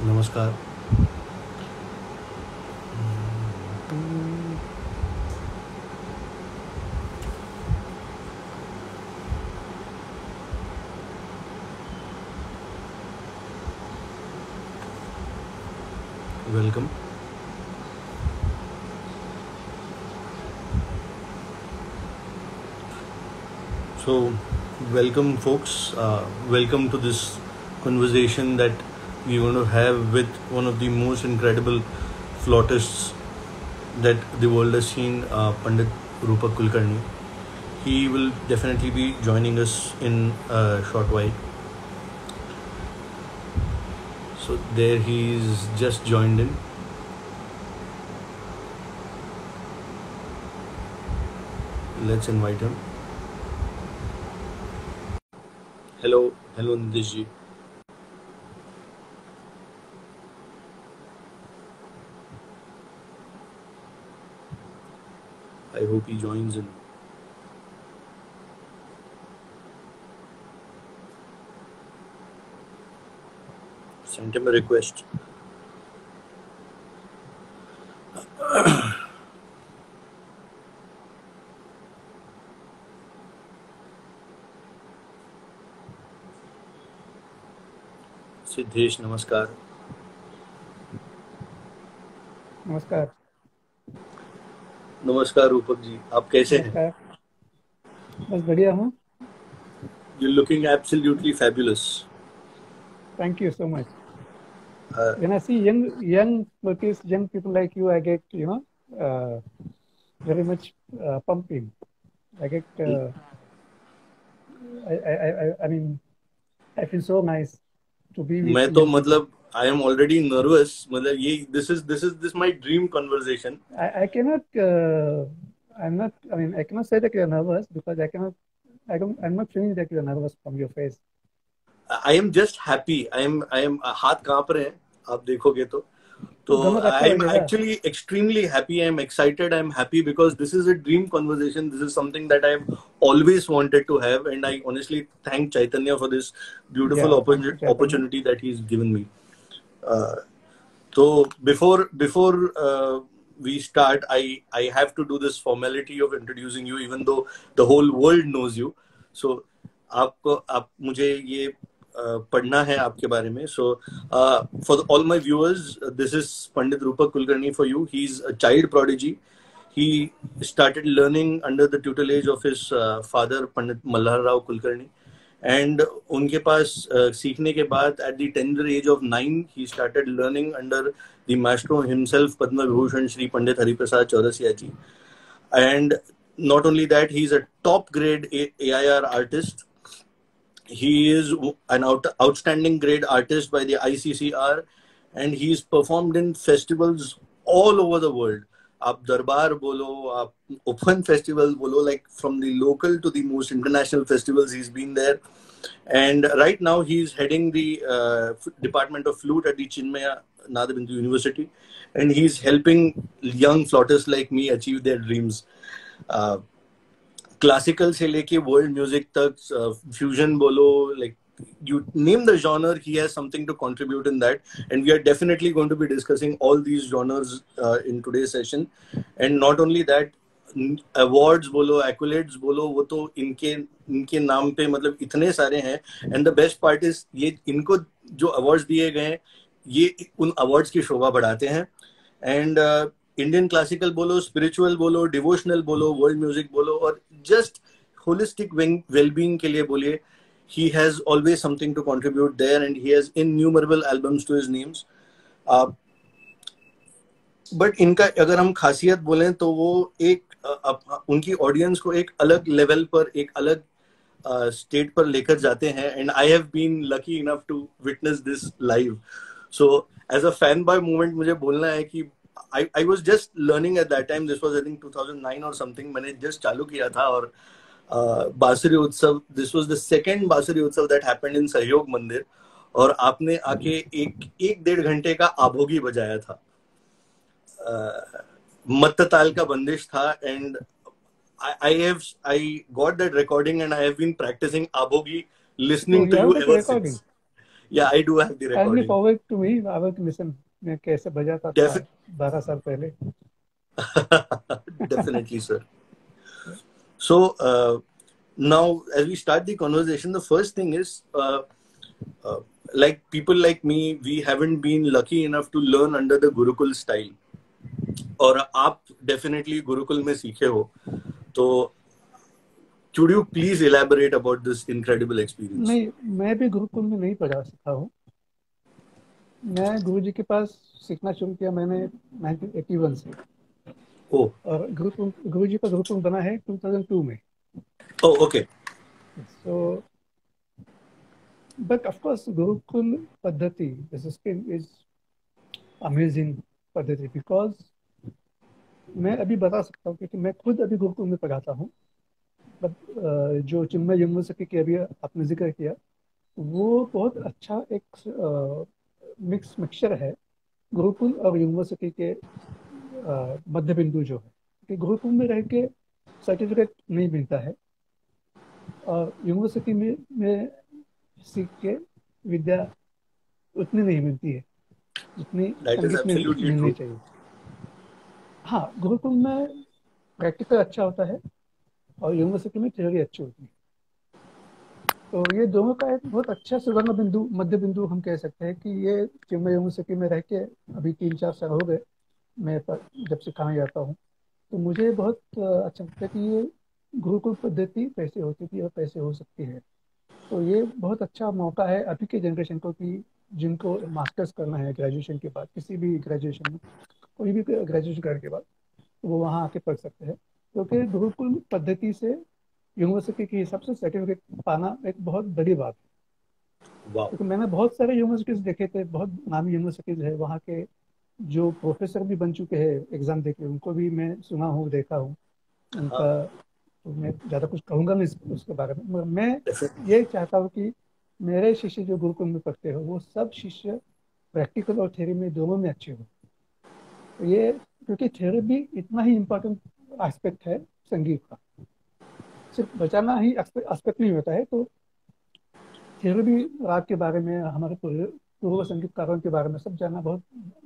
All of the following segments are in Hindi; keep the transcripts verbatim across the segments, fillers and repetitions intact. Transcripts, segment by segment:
नमस्कार। Welcome. So, welcome, folks. Uh, welcome to this conversation that we're going to have with one of the most incredible flautists that the world has seen, uh, Pandit Rupak Kulkarni. He will definitely be joining us in a short while. So, there he's just joined in. Let's invite him. Hello, hello, Nidish ji. I hope he joins in. Sent him a request. Siddhesh नमस्कार। नमस्कार। नमस्कार रूपक जी, आप कैसे हैं? नमस्कार, बस बढ़िया हूँ। You're looking absolutely fabulous. Thank you so much. Uh, When I see young, young flutists, young people like you, I get, you know, uh, very much uh, pumping. I get, uh, I, I, I, I mean, I feel so nice to be with मैं तो young people. मतलब I am already nervous. मतलब ये this is this is this my dream conversation. I, I cannot, uh, I'm not, I mean, I cannot say that you're nervous because I cannot, I don't, I'm not feeling that you're nervous from your face. I am just happy. I am I am हाथ कांप रहे हैं आप देखोगे तो तो दोनों का अच्छा I am लगेगा। actually extremely happy. I am excited. I am happy because this is a dream conversation. This is something that I have always wanted to have, and I honestly thank Chaitanya for this beautiful Yeah, thank you, opportunity Chaitanya. opportunity that he's given me. Uh, so before before uh, we start, I I have to do this formality of introducing you, even though the whole world knows you. So आपको आप मुझे ये uh, पढ़ना है आपके बारे में. So uh, for the, all my viewers, uh, this is Pandit Rupak Kulkarni for you. He's a child prodigy. He started learning under the tutelage of his uh, father, Pandit Malhar Rao Kulkarni. And उनके पास uh, सीखने के बाद at the tender age of nine, he started learning under the maestro himself, Padma Vibhushan Shri Pandit Hari Prasad Chaurasia ji. And not only that, he's a top grade A I R artist. He is an out, outstanding grade artist by the I C C R, and he's performed in festivals all over the world. आप दरबार बोलो, आप open festivals बोलो, like from the local to the most international festivals, he's been there. And right now he's heading the uh, department of flute at the Chinmaya Nadabindu University, and he's helping young flautists like me achieve their dreams. Uh, classical से लेके वर्ल्ड म्यूजिक तक, फ्यूजन बोलो, like you name the genre, he has something to contribute in that, and we are definitely going to be discussing all these genres uh, in today's session. And not only that, awards बोलो, accolades बोलो, वो तो इनके इनके नाम पे मतलब इतने सारे हैं. And the best part is ये इनको जो awards दिए गए हैं, ये उन awards की शोभा बढ़ाते हैं. And uh, इंडियन क्लासिकल बोलो, स्पिरिचुअल बोलो, डिवोशनल बोलो, वर्ल्ड म्यूजिक बोलो, और जस्ट होलिस्टिक वेलबींग के लिए बोलिए, he has always something to contribute there, and he has innumerable albums to his names. uh, but इनका अगर हम खासियत बोलें तो वो एक uh, uh, उनकी ऑडियंस को एक अलग लेवल पर, एक अलग स्टेट uh, पर लेकर जाते हैं. And I have been lucky enough to witness this live. So as a fan boy movement मुझे बोलना है कि I, I was just learning at that time. This was I think two thousand nine or something. मैंने just चालू किया था, और बांसुरी उत्सव, this was the second बांसुरी उत्सव that happened in सहयोग मंदिर, और आपने आके एक एक डेढ़ घंटे का आभोगी बजाया था. uh, मत्त ताल का बंदिश था, and I, I have I got that recording, and I have been practicing आभोगी listening So you to have you that ever recording? since. Yeah, I do have the Kindly recording. forward to me. I will listen. मैं कैसे बजाता था Defi- बारह साल पहले. Definitely, sir. So uh, now, as we start the conversation, the first thing is, uh, uh, like people like me, we haven't been lucky enough to learn under the Gurukul style. और आप definitely गुरुकुल में सीखे हो, तो could you please elaborate about this incredible experience? नहीं, मैं भी गुरुकुल में नहीं पढ़ा सीखा हूँ. मैं गुरुजी के पास सीखना शुरू किया मैंने नाइनटीन एटी वन से. Oh, और गुरुकुल गुरुजी का गुरुकुल बना है टू थाउज़ेंड टू में. oh, okay. So, but of course, Gurukul Paddhati, the system is amazing पद्धति, because मैं अभी बता सकता हूँ क्योंकि मैं खुद अभी गुरुकुल में पढ़ाता हूँ. मतलब जो चिन्मय यूनिवर्सिटी की अभी आपने जिक्र किया, वो बहुत अच्छा एक मिक्स मिक्सचर है गुरुकुल और यूनिवर्सिटी के मध्य बिंदु जो है. कि गुरुकुल में रह के सर्टिफिकेट नहीं मिलता है और यूनिवर्सिटी में, में सीख के विद्या उतनी नहीं मिलती है जितनी संगीत में मिलनी चाहिए. हाँ, गुरुकुल में प्रैक्टिकल अच्छा होता है और यूनिवर्सिटी में थ्योरी अच्छी होती है. तो ये दोनों का एक बहुत अच्छा सुवर्ण बिंदु, मध्य बिंदु हम कह सकते हैं कि ये चिन्मय यूनिवर्सिटी में रह के अभी तीन चार साल हो गए मैं जब सिखाने जाता हूँ. तो मुझे बहुत अच्छा लगता है कि ये गुरुकुल पद्धति कैसे होती थी और कैसे हो सकती है. तो ये बहुत अच्छा मौका है अभी के जनरेशन को कि जिनको मास्टर्स करना है ग्रेजुएशन के बाद, किसी भी ग्रेजुएशन में, कोई भी ग्रेजुएशन करने के बाद, तो वो वहाँ आके पढ़ सकते हैं. क्योंकि गुरुकुल पद्धति से यूनिवर्सिटी के हिसाब से सर्टिफिकेट पाना एक बहुत बड़ी बात है. क्योंकि मैंने बहुत सारे यूनिवर्सिटीज देखे थे, बहुत नामी यूनिवर्सिटीज है, वहाँ के जो प्रोफेसर भी बन चुके हैं एग्जाम देके, उनको भी मैं सुना हूँ, देखा हूँ उनका. तो मैं ज़्यादा कुछ कहूँगा नहीं उसके बारे में, मगर मैं ये चाहता हूँ कि मेरे शिष्य जो गुरुकुल में पढ़ते हो वो सब शिष्य प्रैक्टिकल और थ्योरी में दोनों में अच्छे हो. तो ये क्योंकि थ्योरी भी इतना ही इम्पोर्टेंट एस्पेक्ट है संगीत का, सिर्फ बजाना ही एस्पेक्ट नहीं होता है. तो थ्योरी भी राग के बारे में, हमारे पूर्व संगीतकारों के बारे में सब जानना बहुत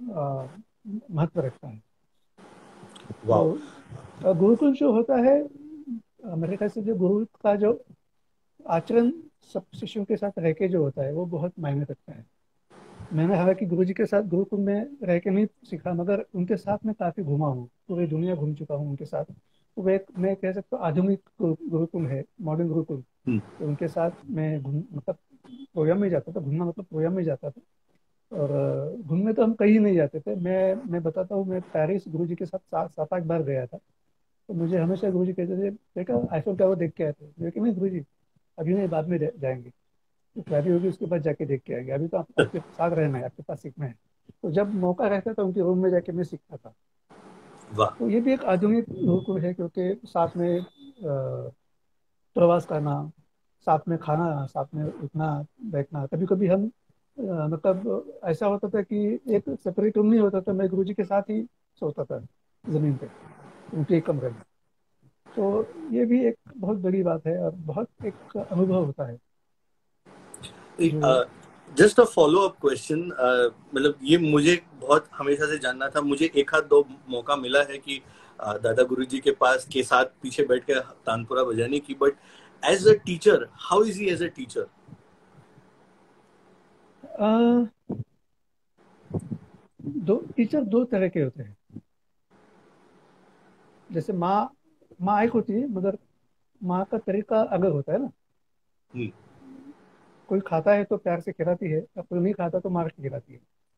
महत्व रखता है. तो गुरुकुल जो होता है, मेरे ख्याल से जो गुरु का जो आचरण सब शिष्यों के साथ रह के जो होता है वो बहुत मायने रखता है. मैंने हालांकि गुरुजी के साथ गुरुकुल में रह के नहीं सीखा, मगर उनके साथ में काफ़ी घूमा हूँ, पूरी दुनिया घूम चुका हूँ उनके साथ. तो वे मैं कह सकता हूँ आधुनिक गुरुकुल है, मॉडर्न गुरुकुल. तो उनके साथ मैं घूम मतलब प्रोग्राम में जाता था, घूमना मतलब प्रोग्राम में जाता था. और घूमने तो हम कहीं नहीं जाते थे. मैं मैं बताता हूँ, मैं पेरिस गुरुजी के साथ सात सात आठ बार गया था. तो मुझे हमेशा गुरुजी कहते थे, बेटा आईफिल टावर देख के आए थे. लेकिन नहीं गुरुजी, अभी नहीं, बाद में जाएंगे, तो तैयारी होगी उसके बाद जाके देख के आएंगे, अभी तो आप, आपके साथ रहना है, आपके पास सीखना है. तो जब मौका रहता था उनके रूम में जाके मैं सीखता था. तो ये भी एक आधुनिक गुरुकुल है क्योंकि साथ में प्रवास करना, साथ में खाना, साथ में उठना बैठना. कभी कभी हम मतलब ऐसा होता था कि एक सेपरेट रूम नहीं होता था, मैं गुरुजी के साथ ही सोता था जमीन पे उनके एक कमरे में. तो ये भी एक बहुत बड़ी बात है और बहुत एक अनुभव होता है. Just a follow up question, मतलब ये मुझे बहुत हमेशा से जानना था. मुझे एक हाथ दो मौका मिला है कि uh, दादा गुरुजी के पास के साथ पीछे बैठ के तानपुरा बजाने की, but as a teacher, how is he as a teacher? दो टीचर दो तरह के होते हैं. जैसे माँ माँ एक होती है, मगर माँ का तरीका अलग होता है ना. कोई खाता है तो प्यार से खिलाती है, और कोई नहीं खाता तो मार के खिलाती है.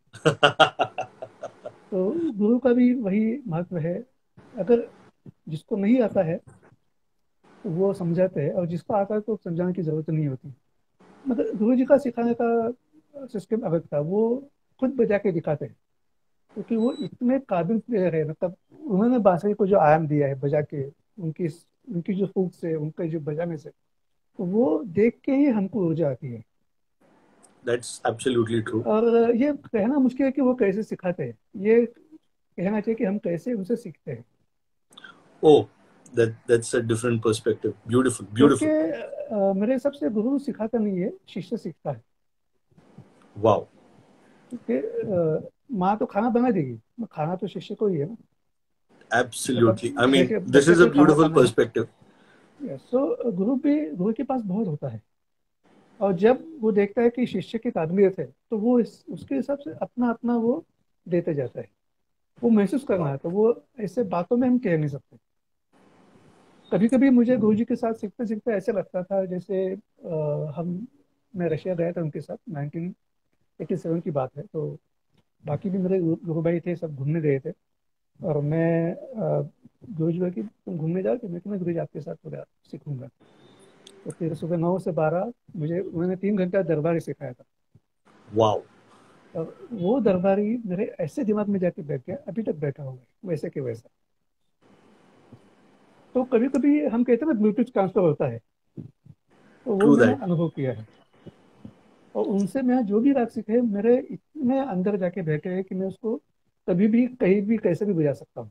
तो गुरु का भी वही महत्व है. अगर जिसको नहीं आता है तो वो समझाते हैं, और जिसको आता है तो समझाने की जरूरत नहीं होती. मतलब गुरु जी का सिखाने का सिस्टम अलग था. वो खुद बजा के दिखाते हैं क्योंकि वो इतने काबिल प्लेयर है. मतलब उन्होंने बांसुरी को जो आयाम दिया है बजा के, उनकी उनकी जो फूक से, उनके जो बजाने से, तो वो देख के ही हमको ऊर्जा आती है. That's absolutely true. और ये कहना मुश्किल है कि वो कैसे सिखाते हैं, ये कहना चाहिए कि हम कैसे उनसे सीखते हैं. Oh, that that's a different perspective. Beautiful, beautiful. क्योंकि मेरे हिसाब से गुरु सिखाता नहीं है, शिष्य सीखता है. वाओ, क्योंकि अ, माँ तो खाना बना देगी, खाना तो शिष्य को ही है ना। मतलब एब्सोल्युटली, आई है मीन कि दिस बच्चे इज को अ ही खाना ब्यूटीफुल खाना है। पर्सपेक्टिव। सो गुरु भी, गुरु के पास बहुत होता है, और जब वो देखता है कि शिष्य की काबिलियत है, तो वो इस, उसके हिसाब से अपना अपना वो देते जाता है। वो महसूस करना वाओ, है, तो वो ऐसे बातों में हम कह नहीं सकते। कभी कभी मुझे गुरुजी के साथ सीखते सीखते ऐसे लगता था जैसे अ, हम मैं रशिया गया था उनके साथ, नाइनटीन एटी सेवन की बात है। तो बाकी भी मेरे गुरु गुरु भाई थे, सब घूमने गए थे। और मैं अ, गुरुजी भाई की तुम घूमने जाओ कि मैं तुम्हें गुरुजी आपके साथ थोड़ा सीखूंगा। तो फिर सुबह नौ से बारह मुझे उन्होंने तीन घंटा दरबार सिखाया था। वाओ। और वो दरबारी मेरे ऐसे दिमाग में जाके बैठ गया, अभी तक बैठा हुआ है वैसे के वैसा। तो कभी कभी हम कहते हैं ना ब्लूटूथ ट्रांसफर होता है, तो वो ट्रू मैंने दैट। अनुभव किया है। और उनसे मैं जो भी राग सीखे मेरे इतने अंदर जाके बैठे हैं कि मैं उसको कभी भी कहीं भी कैसे भी बजा सकता हूँ।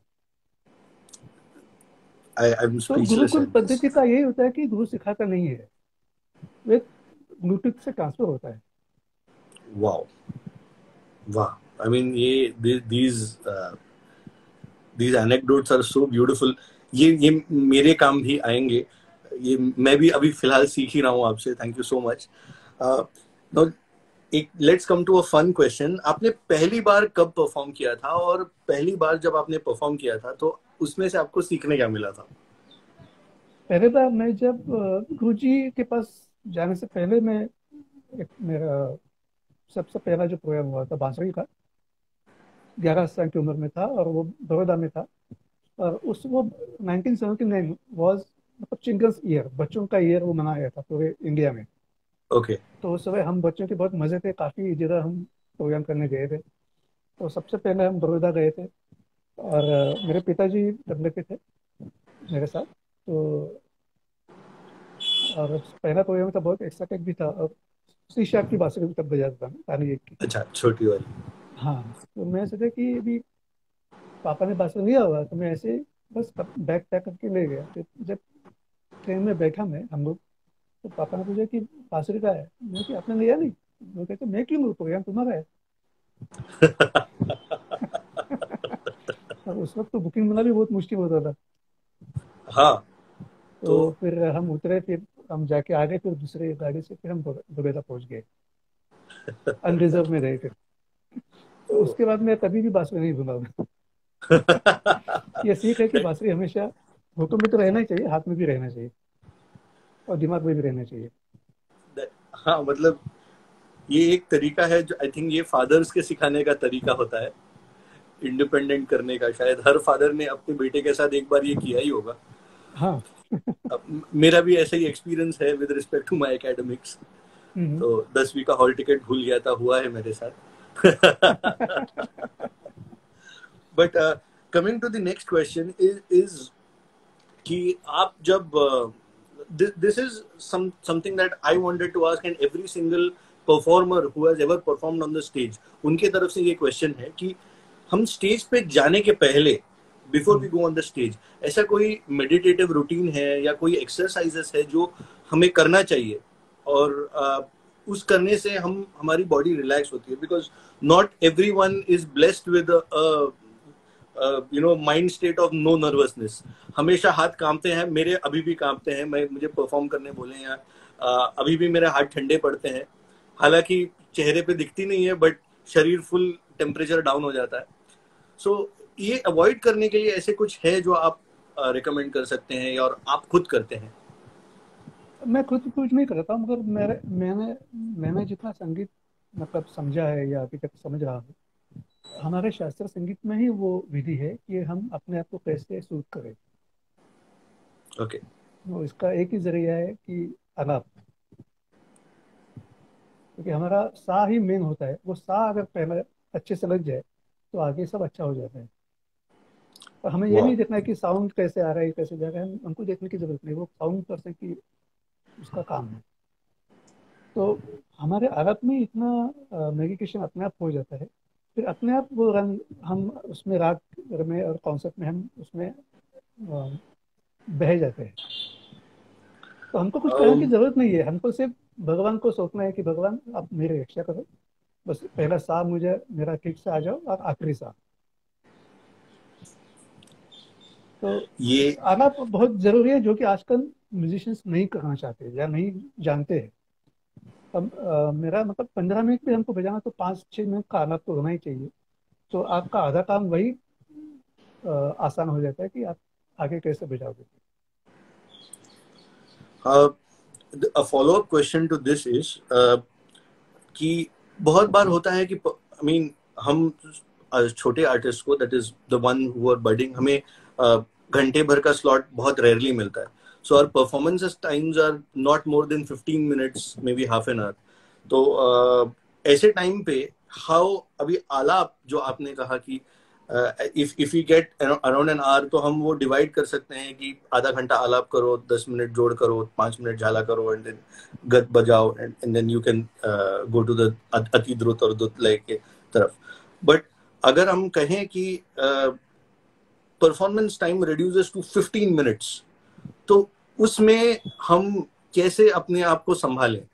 आई आई एम तो स्पीचलेस गुरुकुल एट दिस। पद्धति का यही होता है कि गुरु सिखाता नहीं है, वो एक ब्लूटूथ से ट्रांसफर होता है। वाओ, वाह, आई मीन ये these these anecdotes are so beautiful. ये ये मेरे काम भी आएंगे। ये मैं भी अभी फिलहाल सीख ही रहा हूँ आपसे। Thank you so much. एक let's come to a fun question. आपने पहली बार कब परफॉर्म किया था, और पहली बार जब आपने परफॉर्म किया था तो उसमें से आपको सीखने क्या मिला था? पहले बार मैं जब गुरु जी के पास जाने से पहले, मैं एक मेरा सबसे पहला जो प्रोग्राम हुआ था बांसुरी का, ग्यारह साल की उम्र में था, और वो बड़ौदा में था। और उस वो नाइनटीन सेवेंटी नाइन वाज मतलब चिल्ड्रंस ईयर, बच्चों का ईयर वो मनाया गया था पूरे इंडिया में। ओके। तो उस समय हम बच्चों के बहुत मजे थे, काफी जगह हम प्रोग्राम करने गए थे। तो सबसे पहले हम बड़ौदा गए थे, और अ, मेरे पिताजी तबले पे थे मेरे साथ। तो और पहला प्रोग्राम था, बहुत एक्साइटेड भी था। और शीशा की बांसुरी भी तब बजाता था ना, ताली एक की। अच्छा, छोटी वाली। हाँ। तो मैं सोचा कि अभी पापा ने बांसुरी लिया होगा, तो मैं ऐसे ही बस बैग पैक करके ले गया। फिर जब ट्रेन में बैठा मैं हम लोग, तो पापा ने पूछा कि बांसुरी का है, मैं कि आपने लिया नहीं। वो कहते मैं क्यों लूँ, प्रोग्राम तुम्हारा है। और उस वक्त तो बुकिंग मिलना भी बहुत मुश्किल होता था। हाँ। तो तो फिर हम उतरे, फिर हम जाके आ गए, फिर दूसरे गाड़ी से फिर हम दुबेदा पहुंच गए, अनरिजर्व में रहे फिर। तो उसके बाद मैं कभी भी बांसुरी नहीं भूला। ये सीख है कि बांसुरी हमेशा होठों में तो रहना ही चाहिए, हाथ में भी रहना चाहिए, और दिमाग में भी रहना चाहिए। हाँ, मतलब ये एक तरीका है जो आई थिंक ये फादर्स के सिखाने का तरीका होता है, इंडिपेंडेंट करने का। शायद हर फादर ने अपने बेटे के साथ एक बार ये किया ही होगा। हाँ। अब मेरा भी ऐसा ही एक्सपीरियंस है with respect to my academics. Hmm. तो दसवीं का हॉल टिकट भूल गया था, हुआ है मेरे साथ। But coming to the next question is is कि आप जब this is some something that I wanted to ask, and every single performer who has ever performed on the stage, उनके तरफ से ये क्वेश्चन है कि हम स्टेज पे जाने के पहले, before we hmm. Go on the stage, ऐसा कोई मेडिटेटिव रूटीन है या कोई एक्सरसाइजेस है जो हमें करना चाहिए, और uh, उस करने से हम हमारी बॉडी रिलैक्स होती है? Because not everyone is blessed with you know mind state of no nervousness. हमेशा हाथ कांपते हैं, मेरे अभी भी कांपते हैं। मैं मुझे परफॉर्म करने बोले या uh, अभी भी मेरे हाथ ठंडे पड़ते हैं। हालांकि चेहरे पे दिखती नहीं है, बट शरीर फुल टेम्परेचर डाउन हो जाता है। सो so, ये अवॉइड करने के लिए ऐसे कुछ है जो आप रिकमेंड uh, कर सकते हैं और आप खुद करते हैं? मैं खुद कुछ नहीं करता हूँ, मगर मेरे मैंने मैंने जितना संगीत मतलब समझा है या अभी तक समझ रहा हूँ, हमारे शास्त्रीय संगीत में ही वो विधि है कि हम अपने आप को कैसे सूद करें। ओके। okay. वो इसका एक ही जरिया है कि आलाप। क्योंकि हमारा सा ही मेन होता है, वो सा अगर पहले अच्छे से लग जाए तो आगे सब अच्छा हो जाता है। और हमें ये वाह। नहीं देखना है कि साउंड कैसे आ रहा है कैसे जा रहा है, हम- हमको देखने की जरूरत नहीं, वो साउंड पर्सन की उसका काम है। तो हमारे आलाप में इतना मेडिटेशन अपने आप हो जाता है, फिर अपने आप वो रंग हम उसमें राग में और कॉन्सेप्ट में हम उसमें अ, बह जाते हैं। तो हमको कुछ करने की um, जरूरत नहीं है, हमको सिर्फ भगवान को सोचना है कि भगवान आप मेरी रक्षा करो, बस पहला सा मुझे मेरा ठीक से आ जाओ और आखिरी सा। तो ये आलाप बहुत जरूरी है, जो कि आजकल म्यूजिशियंस नहीं करना चाहते या नहीं जानते हैं। अब अ, मेरा मतलब पंद्रह मिनट भी हमको बजाना, तो पाँच छः मिनट का आलाप तो होना ही चाहिए। तो आपका आधा काम वही अ, आसान हो जाता है कि आप आगे कैसे बजाओगे। A follow up question to this is कि बहुत बार होता है कि आई मीन हम uh, छोटे आर्टिस्ट को, that is the one who are budding, हमें uh, घंटे भर का स्लॉट बहुत रेयरली मिलता है. So our performances times are not more than fifteen minutes, maybe half an hour. तो uh, ऐसे टाइम पे हाउ, अभी आलाप जो आपने कहा कि if if you get around an hour, तो हम वो डिवाइड कर सकते हैं कि आधा घंटा आलाप करो, दस मिनट जोड़ करो, पांच मिनट झाला करो, एंड देन गत बजाओ, and then you can go to the अति द्रुत और द्रुत लय के तरफ. बट अगर हम कहें कि performance time reduces to fifteen minutes, तो उसमें हम कैसे अपने आप को संभालें?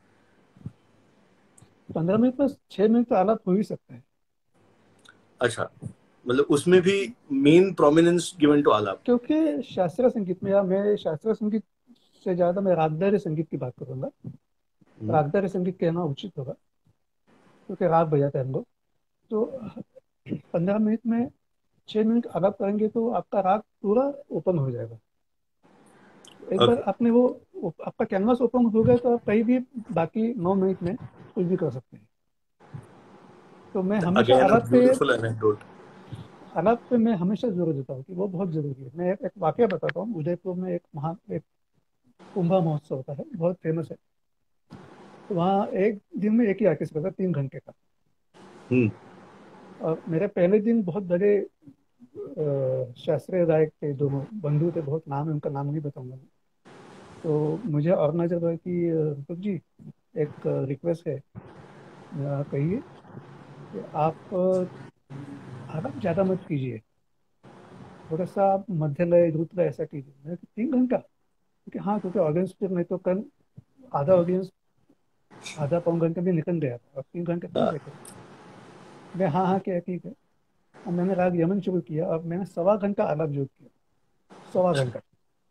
पंद्रह मिनट में छः मिनट तो आलाप हो ही सकता है। अच्छा, मतलब उसमें भी मेन प्रोमिनेंस गिवन टू आलाप. क्योंकि शास्त्रीय संगीत में, या मैं शास्त्रीय संगीत से ज़्यादा मैं रागदारी संगीत की बात करूँगा। रागदारी संगीत कहना उचित होगा, क्योंकि राग बजाते हैं हम लोग। तो पंद्रह मिनट में छः मिनट आलाप करेंगे तो आपका राग पूरा ओपन हो जाएगा। एक बार ओके. आपने वो आपका कैनवास ओपन हो गया, तो आप कहीं भी बाकी नौ मिनट में कुछ भी कर सकते हैं। तो मैं हमेशा अगेन अ आलाप पे ब्यूटीफुल एनेक्डोट. आलाप पे मैं हमेशा जोर देता हूँ कि वो बहुत जरूरी है। मैं एक, एक वाकया बताता हूँ। उदयपुर में एक महा एक कुंभ महोत्सव होता है, बहुत फेमस है। तो वहाँ एक दिन में एक ही आर्टिस्ट करता है, तीन घंटे का। हम्म. और मेरे पहले दिन बहुत बड़े अ, शास्त्रीय गायक थे, दोनों बंधु थे, बहुत नाम है उनका, नाम नहीं बताऊंगा मैं। तो मुझे ऑर्गेनाइजर बोला कि अ, रुतुक जी, एक रिक्वेस्ट है। अ, कहिए कि आप अ, आराम ज़्यादा मत कीजिए, थोड़ा सा आप मध्य लय द्रुत लय ऐसा कीजिए। मैंने कहा, तीन घंटा? क्योंकि हाँ, क्योंकि ऑडियंस फिर नहीं तो कल आधा ऑडियंस आधा पौन घंटे में निकल गया था, और तीन घंटे कौन देखेगा। मैं हाँ हाँ किया, ठीक है। और मैंने राग यमन शुरू किया, और मैंने सवा घंटा आलाप जोड़ किया, सवा घंटा।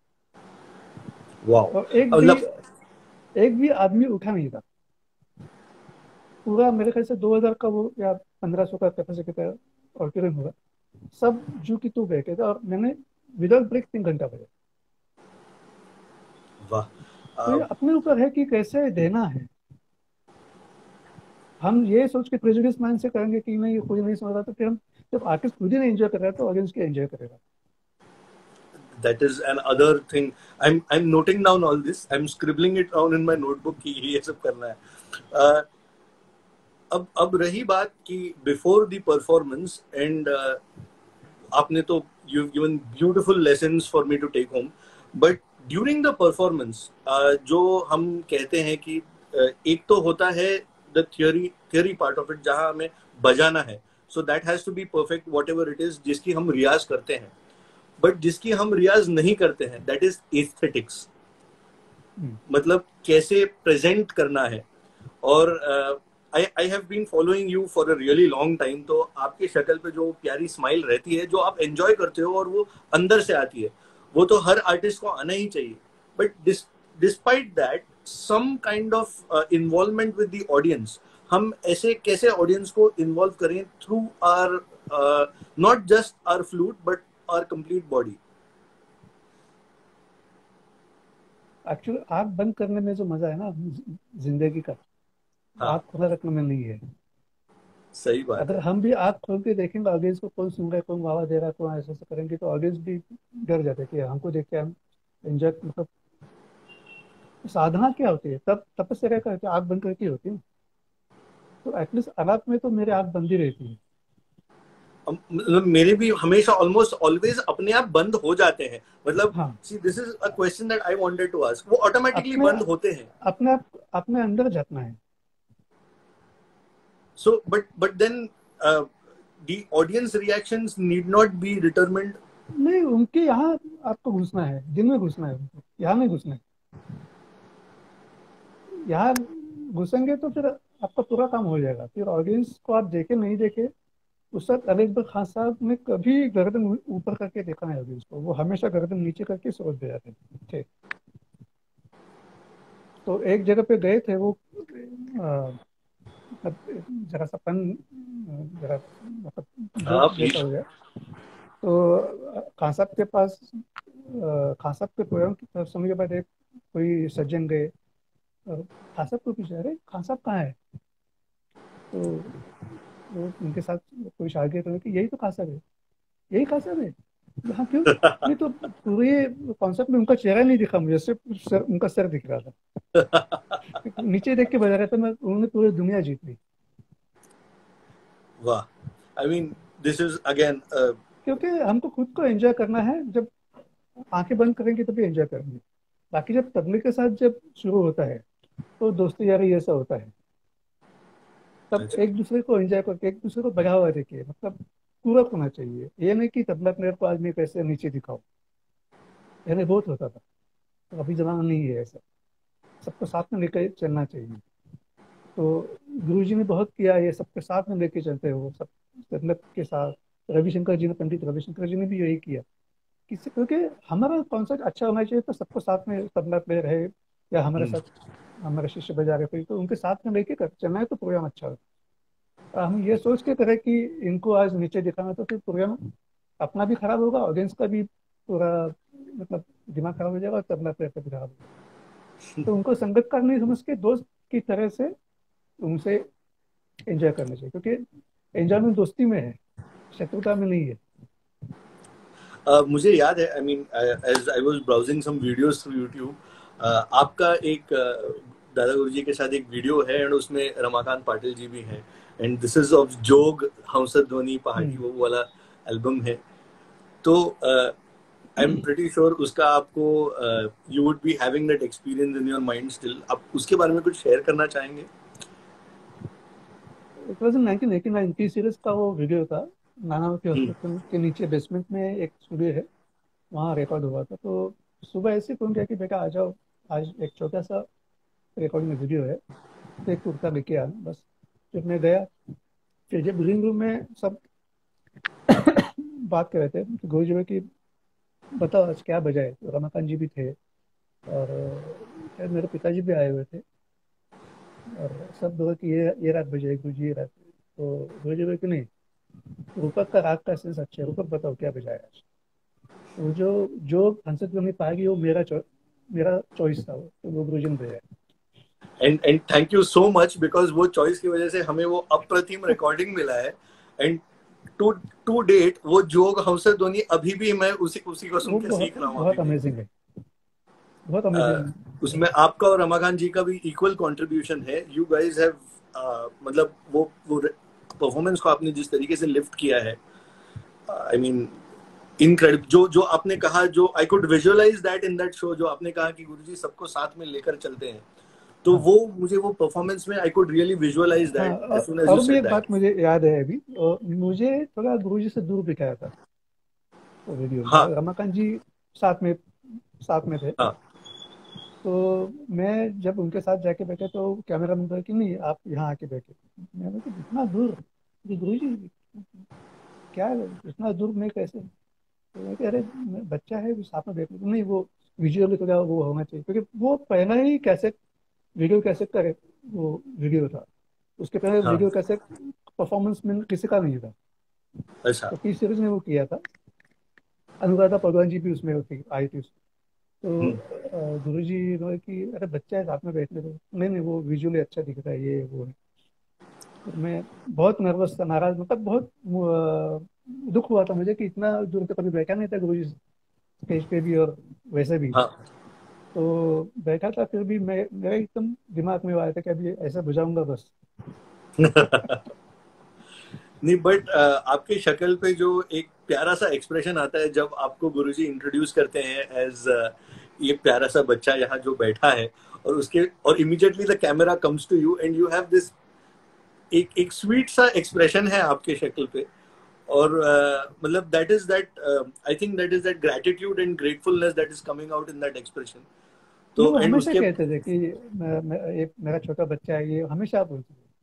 वाओ. और एक भी मतलब एक भी आदमी उठा नहीं था। पूरा मेरे ख्याल से दो हज़ार का वो या पंद्रह सौ का कैपेसिटी का ऑडिटोरियम होगा। सब जू की तू बैठे थे, और मैंने विदाउट ब्रेक तीन घंटा बजा। वाह. तो ये अ, अपने ऊपर है कि कैसे देना है। हम ये सोच के प्रेजुडिस माइंड से करेंगे कि नहीं, ये कोई नहीं समझ रहा, तो फिर हम, जब आर्टिस्ट खुद ही नहीं एंजॉय कर रहा है, तो ऑडियंस के एंजॉय करेगा। that is another thing. I'm I'm noting down all this. I'm scribbling it down in my notebook कि ये सब करना है. Uh, अब अब रही बात कि बिफोर द परफॉर्मेंस, एंड आपने तो you given beautiful lessons for me to take home. But during the performance जो हम कहते हैं कि uh, एक तो होता है the theory theory part of it, जहां हमें बजाना है. So that has to be perfect whatever it is, जिसकी हम रियाज करते हैं. बट जिसकी हम रियाज नहीं करते हैं, दैट इज एस्थेटिक्स. हम्म। मतलब कैसे प्रेजेंट करना है. और I I have been following you for a really long time. तो आपकी शक्ल पे जो प्यारी स्माइल रहती है, जो आप एंजॉय करते हो और वो अंदर से आती है, वो तो हर आर्टिस्ट को आना ही चाहिए. But despite that, some kind of involvement with the audience. हम ऐसे कैसे ऑडियंस को इन्वॉल्व करें through our, not just our flute but our complete body? Actually आंख बंद करने में जो मजा है ना जिंदगी का, हाँ, आंख खुला रखने में नहीं है। सही बात अगर है. हम भी आंख खोल के देखेंगे ऑडियंस को, कौन सुन रहा है, कौन वावा दे रहा है, कौन ऐसा ऐसा करेंगे, तो ऑडियंस भी डर जाते हैं कि हमको देख के हम एंजॉय, मतलब साधना क्या होती है, तब तपस्या क्या होती है, आंख बंद करके होती है। तो एटलीस्ट आलाप में तो मेरे आंख बंद ही रहती है। मतलब मेरे भी हमेशा ऑलमोस्ट ऑलवेज अपने आप बंद हो जाते हैं. मतलब हाँ, see, this is a question that I wanted to ask. वो ऑटोमेटिकली अपने बंद होते हैं. अपने आप अपने अंदर जाना है। So but but then the audience reactions need not be determined. नहीं, उनके यहाँ आपको घुसना है, दिल में घुसना है उनको, यहाँ नहीं घुसना है। यहाँ घुसेंगे तो फिर आपका पूरा काम हो जाएगा। फिर ऑडियंस को आप देखे नहीं देखे, उस वक्त अली अकबर खान साहब ने कभी गर्दन ऊपर करके देखा नहीं ऑडियंस को, वो हमेशा गर्दन नीचे करके सोच दे जाते थे। तो एक जगह पे गए थे वो, अ, मतलब जरा सा पन, जरा मतलब हाँ जोक जैसा प्लीज। हो गया। तो अ, खान साहब के पास, अ, खान साहब के प्रोग्राम की तरफ सुनने के बाद एक कोई सज्जन गए और खान साहब को पूछा, अरे खान साहब कहाँ है? तो वो उनके साथ कोई शागिर्द है कि यही तो खान साहब है, यही खान साहब है। हाँ क्यों? नहीं तो पूरे कॉन्सेप्ट में उनका चेहरा नहीं दिखा मुझे, सिर्फ सर, उनका सर दिख रहा था। नीचे देख के बजा रहा था मैं, उन्होंने पूरी दुनिया जीत ली। वाह, I mean this is again. क्योंकि हमको खुद को एंजॉय करना है, जब आंखें बंद करेंगे तभी एंजॉय करेंगे। बाकी जब पब्लिक के साथ जब शुरू होता है तो दोस्ती यारी ऐसा होता है, तब अच्छा। एक दूसरे को एंजॉय करके एक दूसरे को बढ़ावा देके, मतलब पूरक होना चाहिए। ये नहीं कि तबला प्लेयर को आदमी कैसे नीचे दिखाओ, पहले बहुत होता था, तो अभी जमाना नहीं है ऐसा। सबको साथ में लेकर चलना चाहिए। तो गुरुजी ने बहुत किया ये, सबके साथ में लेके चलते हो सब, मतलब के साथ। रविशंकर जी ने, पंडित रविशंकर जी ने भी यही किया, किसी, क्योंकि हमारा कॉन्सर्ट अच्छा होना चाहिए तो सबको साथ में, तबला प्लेयर है या हमारे साथ हमारे शिष्य बजा रहे कोई, तो उनके साथ में लेके कर चलना है तो प्रोग्राम अच्छा होगा। और हम ये सोच के करें कि इनको आज नीचे दिखाना, तो फिर प्रोग्राम अपना भी खराब होगा, ऑडियंस का भी पूरा मतलब दिमाग खराब हो जाएगा और तबला प्लेयर का भी खराब होगा। तो उनको संगतकार नहीं समझ के दोस्त की तरह से उनसे एंजॉय करना चाहिए, क्योंकि एंजॉयमेंट दोस्ती में है, शत्रुता में नहीं है। Uh, मुझे याद है, I mean as I was browsing some videos through YouTube, आपका एक uh, दादा गुरुजी के साथ एक वीडियो है एंड उसमें रमाकांत पाटिल जी भी हैं, एंड दिस इज ऑफ जोग हंसद ध्वनि पहाड़ी, हम्म। वो वाला एल्बम है। तो आई एम प्रिटी श्योर उसका आपको, you would be having that experience in your mind still. आप उसके बारे में कुछ शेयर करना चाहेंगे? It was in nineteen eighty nine T series का वो वीडियो था। नानावती हम्म। हॉस्पिटल के नीचे बेसमेंट में एक स्टूडियो है, वहाँ रिकॉर्ड हुआ था। तो सुबह ऐसे फोन किया कि बेटा आ जाओ, आज एक छोटा सा रिकॉर्डिंग वीडियो है, तो एक कुर्ता लेके आना बस। फिर मैं गया। फिर जब ग्रीन रूम में सब बात कर रहे थे कि गुरु जी में कि बताओ आज क्या बजाए, तो रमाकांत जी भी थे और शायद मेरे पिताजी भी आए हुए थे, और सब बोले कि ये ये रात बजाए गुरु जी, ये रात। तो गुरु जी बोले कि नहीं, रूपक का राग का सेंस अच्छा है, रूपक बताओ क्या बजाया आज। तो जो जो आंसर जो नहीं पाएगी वो मेरा चॉ- मेरा चॉइस था वो, तो वो गुरु जी ने बजाया। And and thank you so much, because वो चॉइस की वजह से हमें वो अप्रतिम रिकॉर्डिंग मिला है। एंड टू टू डेट वो जोग हंसद ध्वनि अभी भी मैं उसी उसी को सुन वो के बहुत सीख रहा हूँ अभी बहुत भी। अमेजिंग है, बहुत uh, अमेजिंग है। उसमें आपका और रमाकांत जी का भी इक्वल कंट्रीब्यूशन है। यू गाइस हैव, मतलब वो वो परफॉर्मेंस को आपने जिस तरीके से लिफ्ट किया है, आई मीन इनक्रेडिबल। जो जो आपने कहा, जो I could visualise that in that show, जो आपने कहा कि गुरुजी सबको साथ में लेकर चलते हैं, तो हाँ वो मुझे वो परफॉर्मेंस में आई कुड रियली विजुअलाइज हाँ। दैट एज और, सून एज यू और भी सेड एक दैट। बात मुझे याद है अभी, और मुझे थोड़ा गुरु जी से दूर दिखाया था वो वीडियो में, हाँ और रमाकांत जी साथ में साथ में थे। हाँ तो मैं जब उनके साथ जाके बैठे तो कैमरा मैन बोला कि नहीं आप यहाँ आके बैठे। मैंने कहा इतना दूर, गुरु जी क्या है, इतना दूर मैं कैसे? तो मैं कह अरे मैं- बच्चा है, साथ में बैठ, नहीं वो विजुअली थोड़ा वो होना चाहिए, क्योंकि वो पहला ही कैसेट, वीडियो कैसेट का वो वीडियो था। उसके पहले हाँ। वीडियो कैसेट परफॉर्मेंस में किसी का नहीं था। अच्छा। तो टी सीरीज में वो किया था, अनुराधा पौडवाल जी भी उसमें होती आई थी। तो हम्म। गुरु जी ने कि अरे बच्चा है साथ में बैठने दो, नहीं नहीं वो विजुअली अच्छा दिख रहा है, ये वो है। फिर मैं बहुत नर्वस था, नाराज, मतलब बहुत अ, दुख हुआ था मुझे कि इतना दूर तो कभी बैठा नहीं था गुरु जी स्टेज पे भी और वैसे भी। हाँ। तो बैठा था, फिर भी मैं, मेरे एकदम दिमाग में वो आया था कि अभी ऐसा बुझाऊंगा बस। नहीं, बट आपकी शक्ल पे जो एक प्यारा सा एक्सप्रेशन आता है जब आपको गुरुजी इंट्रोड्यूस करते हैं एज ये प्यारा सा बच्चा यहाँ जो बैठा है, और उसके और immediately the camera comes to you and you have this, एक एक स्वीट सा एक्सप्रेशन है आपके शक्ल पे। और uh, मतलब that is that, I think that is that gratitude and gratefulness that is coming out in that expression. नहीं तो वो एंड हमेशा उसके कहते थे कि मैं, मैं, ये मेरा छोटा बच्चा है, ये हमेशा बोलते थे।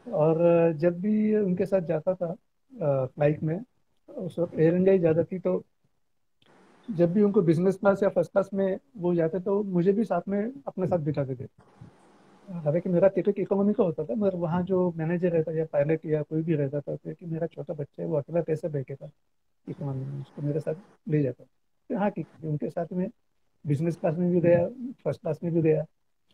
और जब भी उनके साथ जाता था फ्लाइट में, उस वक्त एयर इंडिया ही ज़्यादा थी, तो जब भी उनको बिजनेस क्लास या फर्स्ट क्लास में वो जाते तो मुझे भी साथ में अपने साथ बिठाते थे। हालांकि मेरा टिकट इकोनॉमी का होता था, मगर वहाँ जो मैनेजर रहता या पायलट या कोई भी रहता था तो कि मेरा छोटा बच्चा है, वो अकेला कैसे बैठेगा इकोनॉमी में, उसको मेरे साथ ले जाता। तो हाँ ठीक है, उनके साथ में बिजनेस क्लास में भी गया, फर्स्ट क्लास में भी गया।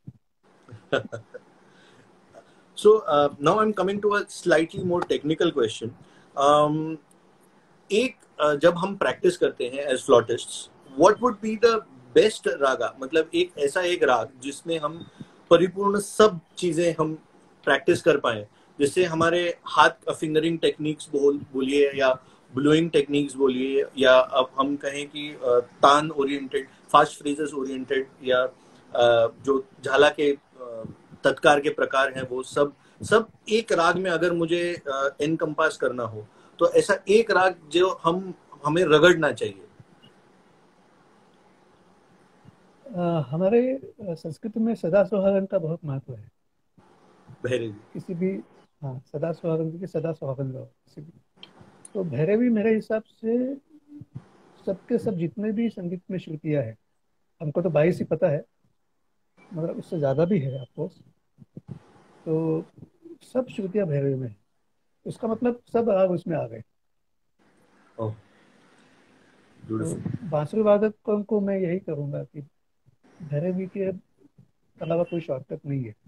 So uh, now I'm coming to a slightly more technical question. Um, एक uh, जब हम प्रैक्टिस करते हैं as flautists, what would be the best raga, मतलब एक ऐसा एक राग जिसमें हम परिपूर्ण सब चीजें हम प्रैक्टिस कर पाए, जिससे हमारे हाथ फिंगरिंग टेक्निक्स बोल बोलिए या ब्लोइंग टेक्निक्स बोलिए, या अब हम कहें कि uh, taan oriented, fast phrases oriented, या uh, जो झाला के uh, तत्कार के प्रकार हैं, वो सब सब एक राग में अगर मुझे एनकम्पास uh, करना हो, तो ऐसा एक राग जो हम हमें रगड़ना चाहिए। अ, हमारे अ, संस्कृत में सदा सुहागन का बहुत महत्व है। भैरवी। किसी भी, हाँ, सदा सुहागन की सदा सुहागन रहो किसी भी। तो भैरवी मेरे हिसाब से सबके सब जितने भी संगीत में श्रुतियाँ है, हमको तो बाईस ही पता है, मगर उससे ज़्यादा भी है ऑफकोर्स, तो सब श्रुतियाँ भैरवी में है। उसका मतलब सब राग उसमें आ गए। ओह, तो ब्यूटीफुल। बांसुरी वादकों को मैं यही करूँगा कि भैरवी के अलावा कोई शॉर्टकट नहीं है।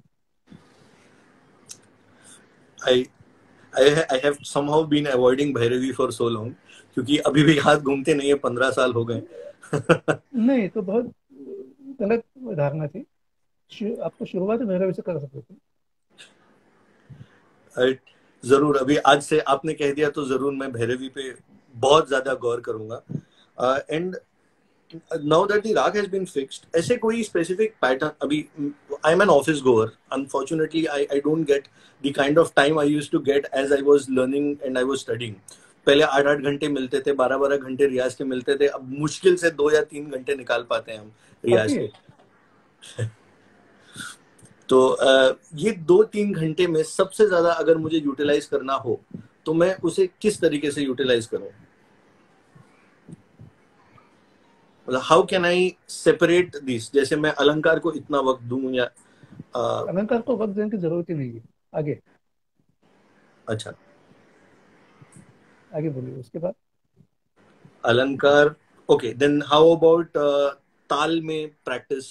I I I have somehow been avoiding Bhairavi for so long, क्योंकि अभी भी हाथ घूमते नहीं है, पंद्रह साल हो गए। नहीं, तो बहुत गलत धारणा थी। शु- आप तो शुरुआत भैरवी से कर सकते थे। जरूर, अभी आज से आपने कह दिया तो जरूर मैं भैरवी पे बहुत ज्यादा गौर करूंगा। And now that the rag has been fixed, ऐसे कोई specific pattern अभी, I'm an office goer, unfortunately I I don't get the kind of time I used to get as I was learning and I was studying. पहले आठ आठ घंटे मिलते थे, बारह बारह घंटे रियाज के मिलते थे, अब मुश्किल से दो या तीन घंटे निकाल पाते हैं हम रियाज काफी के। है। तो uh, ये दो तीन घंटे में सबसे ज्यादा अगर मुझे यूटिलाइज करना हो, तो मैं उसे किस तरीके से यूटिलाइज करूं, मतलब how can I separate this, जैसे मैं अलंकार को इतना वक्त दूं या uh, अलंकार को वक्त देने की जरूरत ही नहीं है। आगे, अच्छा, आगे बोलिए उसके बाद। अलंकार, ओके, देन हाउ अबाउट ताल में प्रैक्टिस,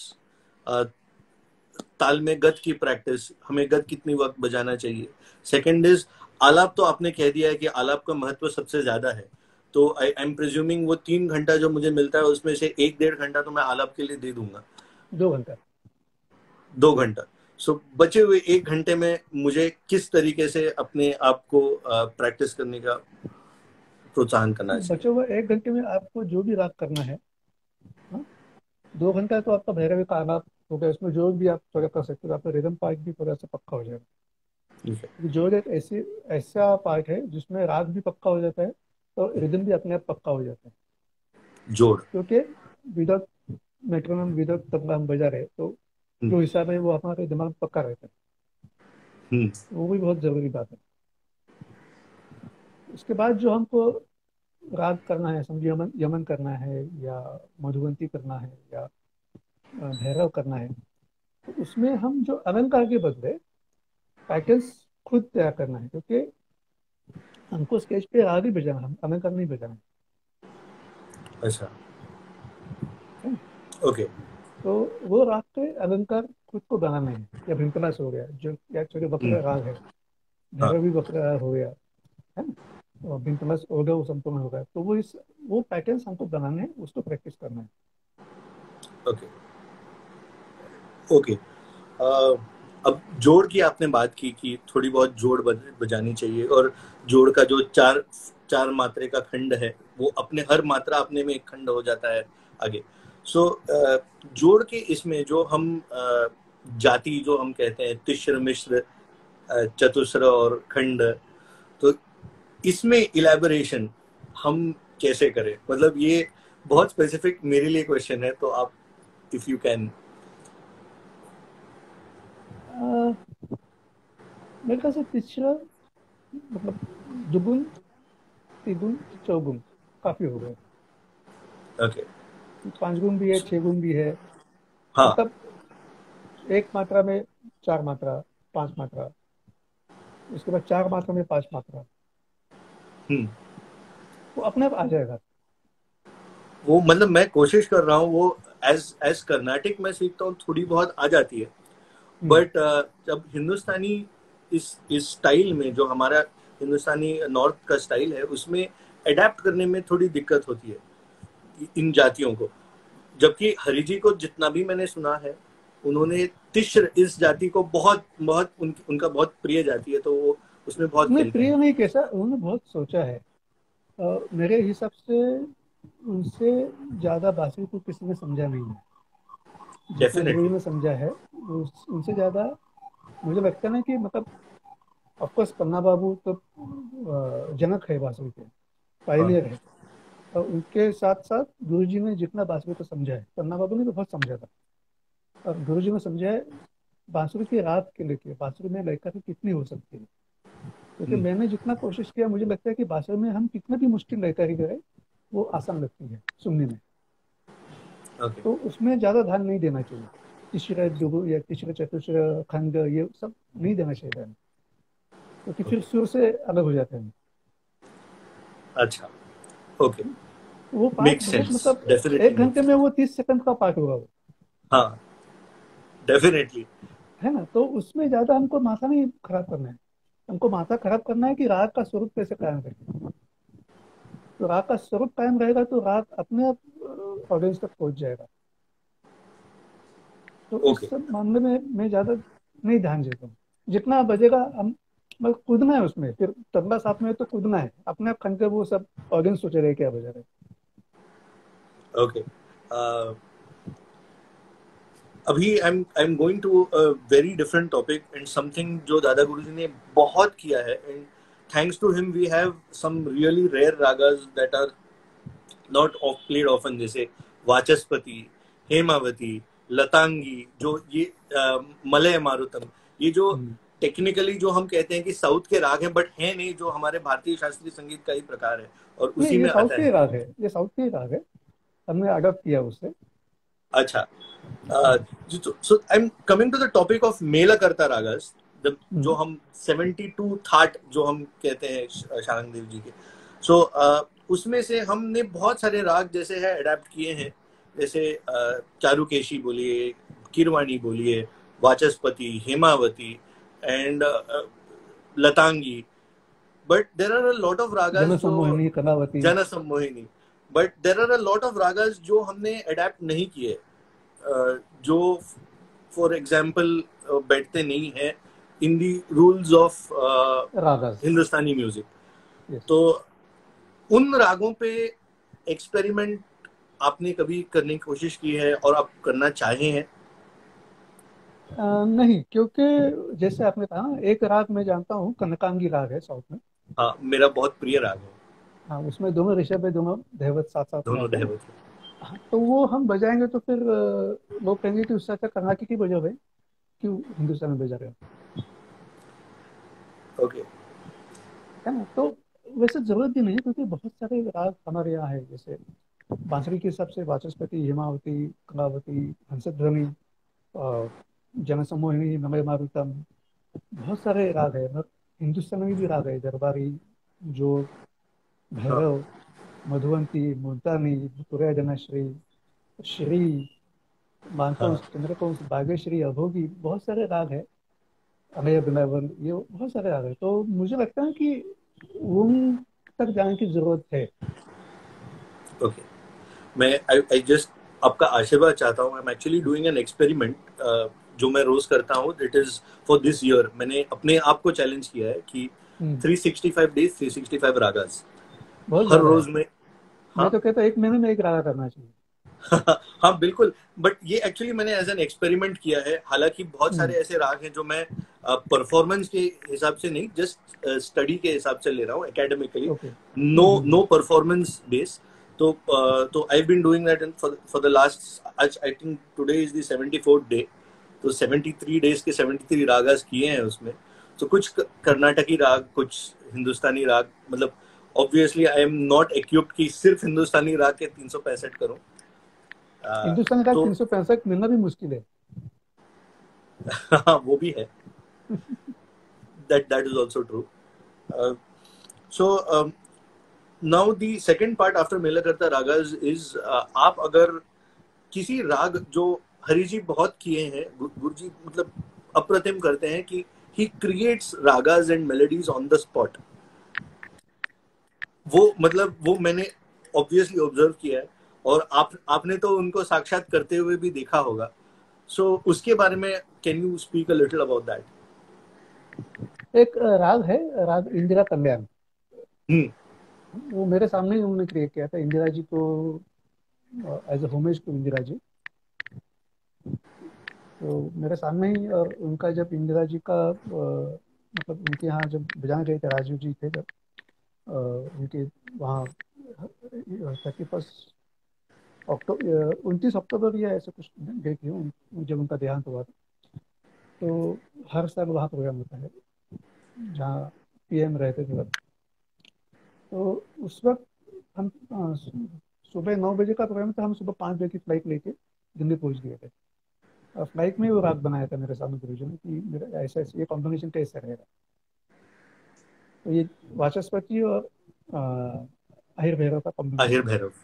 ताल में गत की प्रैक्टिस, हमें गत कितनी वक्त बजाना चाहिए। सेकंड इज आलाप, तो आपने कह दिया है कि आलाप का महत्व सबसे ज्यादा है, तो आई आई एम प्रिज्यूमिंग वो तीन घंटा जो मुझे मिलता है उसमें से एक डेढ़ घंटा तो मैं आलाप के लिए दे दूंगा। दो घंटा। दो घंटा। सो so, बचे हुए एक घंटे में मुझे किस तरीके से अपने आप को प्रैक्टिस करने का प्रोत्साहन करना चाहिए। बचे हुए एक घंटे में आपको जो भी राग करना है, हाँ, दो घंटा तो आपका भैरवी का आलाप हो गया, उसमें जो भी आप थोड़ा कर सकते हो, आपका रिदम पार्ट भी थोड़ा सा पक्का हो जाएगा। ठीक है। क्योंकि जो एक ऐसी ऐसा पार्ट है जिसमें राग भी पक्का हो जाता है, तो रिदम भी अपने आप पक्का हो जाता है। जोड़। क्योंकि विदाउट मेट्रोनोम, विदाउट तबला हम बजा रहे हैं, तो हम्म। जो हिसाब है वो हमारे दिमाग में पक्का रहता है। हम्म। वो भी बहुत जरूरी बात है। उसके बाद जो हमको राग करना है, समझिए यमन यमन करना है, या मधुबंती करना है, या अ, भैरव करना है, तो उसमें हम जो अलंकार के बदले पैटर्न्स खुद तैयार करना है। क्योंकि हमको स्टेज पे राग ही बजाना है, हम अलंकार नहीं बजाना अच्छा, है। ओके। तो वो राग के अलंकार खुद को बनाना है। या भिमपलास हो गया, जो या छोटे हम्म। वक्र राग है, हाँ, भैरव भी वक्र राग हो गया, है ना, और भिमपलास हो गया, वो संपूर्ण हो गया, तो वो इस वो पैटर्न्स हमको बनाने हैं, उसको प्रैक्टिस करना है। Okay, okay. अ, अब जोड़ की आपने बात की कि थोड़ी बहुत जोड़ बज, बजानी चाहिए, और जोड़ का जो चार चार मात्रे का खंड है, वो अपने हर मात्रा अपने में एक खंड हो जाता है आगे। सो so, जोड़ के इसमें जो हम अ, जाति जो हम कहते हैं, तिश्र मिश्र अ, चतुस्र और खंड, तो इसमें इलेबोरेशन हम कैसे करें, मतलब ये बहुत स्पेसिफिक मेरे लिए क्वेश्चन है, तो आप इफ यू कैन। मेरे ख्याल से तीसरा मतलब दुगुन तिगुन चौगुन काफी हो गए। ओके। पांच गुण भी है, छह गुण भी है। हाँ। मतलब एक मात्रा में चार मात्रा, पांच मात्रा, उसके बाद चार मात्रा में पांच मात्रा, हम्म। वो अपने आप आ जाएगा। वो मतलब मैं कोशिश कर रहा हूँ, वो एज एज कर्नाटिक मैं सीखता हूँ, थोड़ी बहुत आ जाती है। हम्म। बट uh, जब हिंदुस्तानी इस इस स्टाइल में, जो हमारा हिंदुस्तानी नॉर्थ का स्टाइल है, उसमें अडेप्ट करने में थोड़ी दिक्कत होती है इन जातियों को। जबकि हरि जी को जितना भी मैंने सुना है, उन्होंने तिश्र इस जाति को बहुत बहुत उन, उनका बहुत प्रिय जाति है, तो वो उसमें बहुत उन्हें खेलते प्रिय हैं। नहीं कैसा, उन्होंने बहुत सोचा है। अ, मेरे हिसाब से उनसे ज्यादा बासुरी को किसी ने समझा नहीं है। जितना गुरु जी डेफिनेटली। ने समझा है, उस, उनसे ज्यादा मुझे लगता है ना कि मतलब ऑफकोर्स पन्ना बाबू तो अ, जनक है बांसुरी के, हाँ। पायनियर है। और उनके साथ साथ गुरु जी ने जितना बांसुरी को समझा है, पन्ना बाबू ने तो बहुत समझा था, और गुरु जी ने समझा है बांसुरी की रात के लेके बांसुरी में लयकारी कितनी हो सकती है। क्योंकि हम्म। मैंने जितना कोशिश किया, मुझे लगता है कि बांसुरी में हम कितना भी मुश्किल लयकारी करें, वो आसान लगती है सुनने में। ओके। तो उसमें ज्यादा ध्यान नहीं देना चाहिए। तीसरा दुगु या तीसरा चतुस्र खंड ये सब नहीं देना चाहिए ध्यान, क्योंकि फिर ओके। सुर से अलग हो जाते हैं। अच्छा। ओके। वो पाठ मेक बहुत सेंस, मतलब डेफिनेटली एक मेक घंटे में सेंस। वो तीस सेकंड का पाठ होगा वो, हाँ, डेफिनेटली। है ना। तो उसमें ज्यादा हमको माथा नहीं खराब करना है। हमको माथा खराब करना है कि राग का स्वरूप कैसे कायम रहे। तो राग का स्वरूप कायम रहेगा तो राग अपने आप ऑडियंस तक पहुंच जाएगा। तो इस ओके। सब मामले में मैं ज्यादा नहीं ध्यान देता हूँ। जितना बजेगा हम, मतलब कूदना है उसमें, फिर तबला साथ में तो कूदना है, अपने आप खन के वो सब ऑडियंस सोचे रहे क्या बजा रहे। ओके। अभी I am I am going to a very different topic and something जो दादा गुरुजी ने बहुत किया है, and thanks to him we have some really rare ragas that are not of played often, जैसे वाचस्पति, हेमावती, लतांगी, जो ये अ, मलय मारुतम, ये जो हम्म। टेक्निकली जो हम कहते हैं कि साउथ के राग हैं, बट है नहीं, जो हमारे भारतीय शास्त्रीय संगीत का ही प्रकार है और नहीं, उसी ये में साउथ आता के ही है। राग है, ये साउथ के ही राग है। हमने अडॉप्ट किया उससे। अच्छा। So I am coming to the topic of melakarta ragas, जो हम्म। हम सेवेंटी टू थाट जो हम कहते हैं शारंग देव जी के। सो so, uh, उसमें से हमने बहुत सारे राग जैसे है अडेप्ट किए हैं, जैसे uh, चारुकेशी बोलिए, किरवाणी बोलिए, Vachaspati, Hemavati and uh, Latangi. But there are a lot of ragas Jan जो Sammohini, Kalavati. Jan Sammohini, but there are a lot of ragas जो हमने अडेप्ट नहीं किए, uh, जो फॉर एग्जाम्पल बैठते नहीं है in the rules of ragas. Hindustani music. Yes. तो उन रागों पे एक्सपेरिमेंट आपने कभी करने की कोशिश की है और आप करना चाहे हैं? नहीं, क्योंकि जैसे आपने कहा ना, एक राग मैं जानता हूँ, कनकांगी राग है साउथ में। हाँ, मेरा बहुत प्रिय राग है। हाँ, उसमें दोनों ऋषभ है, दोनों धैवत साथ साथ में दोनों आते हैं। दहवत है। हाँ, तो वो हम बजाएंगे तो फिर अ, लोग कहेंगे कि उससे अच्छा कर्नाटक की बजा रहे, क्यों हिंदुस्तान में बजा रहे हो, ओके। है ना। तो वैसे जरूरत भी नहीं है, क्योंकि बहुत सारे राग हमारे यहाँ है। जैसे बांसुरी के हिसाब से वाचस्पति, हेमावती, कलावती, हंसध्वनि, अ, जनसमोहिनी, नमय मारुतम, बहुत सारे राग है। मतलब हिंदुस्तान में भी राग है, दरबारी, जो हाँ। भैरव, मधुवंती, मुल्तानी, तुरैया जनश्री, श्री, हाँ। मानसों, चंद्रकों, बागेश्वरी, अभोगी, बहुत सारे राग है। अनय बिलावल, ये बहुत सारे राग है। तो मुझे लगता है कि उन तक जाने की जरूरत है। ओके। मैं आई आई जस्ट आपका आशीर्वाद चाहता हूँ। I am actually doing an experiment जो मैं रोज करता हूँ, that is for this year. मैंने अपने आप को चैलेंज किया है कि हम्म। Three sixty five days three sixty five ragas बहुत हर ज्यादा है। रोज में। मैं हाँ। तो कहता हूँ एक महीने में एक राग करना चाहिए। हाँ, बिल्कुल। बट ये एक्चुअली मैंने एज एन एक्सपेरिमेंट किया है। हालांकि बहुत सारे हम्म। ऐसे राग हैं जो मैं परफॉर्मेंस के हिसाब से नहीं, जस्ट स्टडी के हिसाब से ले रहा हूँ, academically. Okay. No hmm. Hmm. No performance base. तो uh, तो I been doing that for the last, आज I think today is the seventy fourth day. तो सेवेंटी थ्री डेज के सेवेंटी थ्री रागास किए हैं उसमें। तो कुछ कर्नाटकी राग, कुछ हिंदुस्तानी राग, मतलब obviously I am not equipped कि सिर्फ हिंदुस्तानी राग के तीन सौ पैंसठ करूं। हिंदुस्तानी राग तो तीन सौ पैंसठ मिलना भी मुश्किल है। हाँ, वो भी है, that that is also true. uh, so um, now the second part after Melakarta ragas is uh, आप अगर किसी राग जो हरि जी बहुत किए हैं, गुरु जी मतलब अप्रतिम करते हैं कि he creates ragas and melodies on the spot, वो मतलब वो मैंने ऑब्वियसली ऑब्जर्व किया है, और आप आपने तो उनको साक्षात करते हुए भी देखा होगा। सो so, उसके बारे में can you speak a little about that? एक राग है, राग इंदिरा कल्याण। हम्म। वो मेरे सामने ही उन्होंने क्रिएट किया था, इंदिरा जी को, as a homage to Indira ji. तो मेरे सामने ही, और उनका जब इंदिरा जी का अ, मतलब उनके यहाँ जब बजाने गए थे, राजीव जी थे जब अ, उनके वहाँ थर्टी फर्स्ट अक्टूबर, उनतीस अक्टूबर या ऐसे कुछ गए थे उन, जब उनका देहांत हुआ था। तो हर साल वहाँ प्रोग्राम होता है जहाँ पीएम रहते थे तब। तो उस वक्त हम अ, सुबह नौ बजे का प्रोग्राम था, हम सुबह पाँच बजे की फ्लाइट लेके दिल्ली पहुंच गए थे। और फ्लाइट में वो रात बनाया था मेरे सामने गुरु जी ने कि मेरा ऐसा ऐसा ये कॉम्बिनेशन कैसे रहेगा। तो ये वाचस्पति और अ, अहिर भैरव का आहिर कॉम्बिनेशन है। भैरव,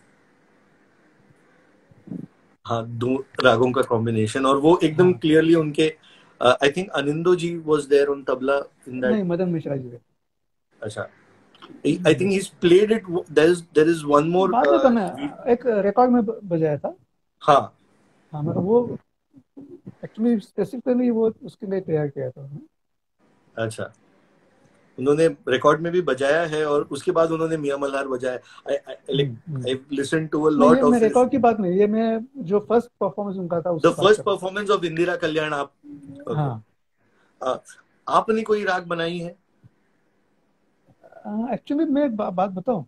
हाँ, दो रागों का कॉम्बिनेशन, और वो एकदम हाँ, क्लियरली उनके, I think Anindo ji was there on tabla in that. नहीं, मदन मिश्रा जी थे। अच्छा, I think he played it, there is there is one more. बाद में बना, एक रिकॉर्ड में ब- बजाया था। हाँ, हाँ, मतलब वो एक्चुअली स्पेसिफिकली वो उसके लिए तैयार किया था उन्होंने। अच्छा, उन्होंने रिकॉर्ड में भी बजाया है, और उसके बाद उन्होंने मियां मल्हार बजाया। I like hmm, hmm. I listen to a नहीं, ये लॉट मैं ऑफ हिज, रिकॉर्ड की बात नहीं, ये मैं जो फर्स्ट परफॉर्मेंस उनका था द उसकी बात फर्स्ट कर रहा परफॉर्मेंस ऑफ इंदिरा कल्याण आप। हूँ। ओके, हाँ, आपने कोई राग बनाई है? एक्चुअली मैं एक बा, बात बताऊं,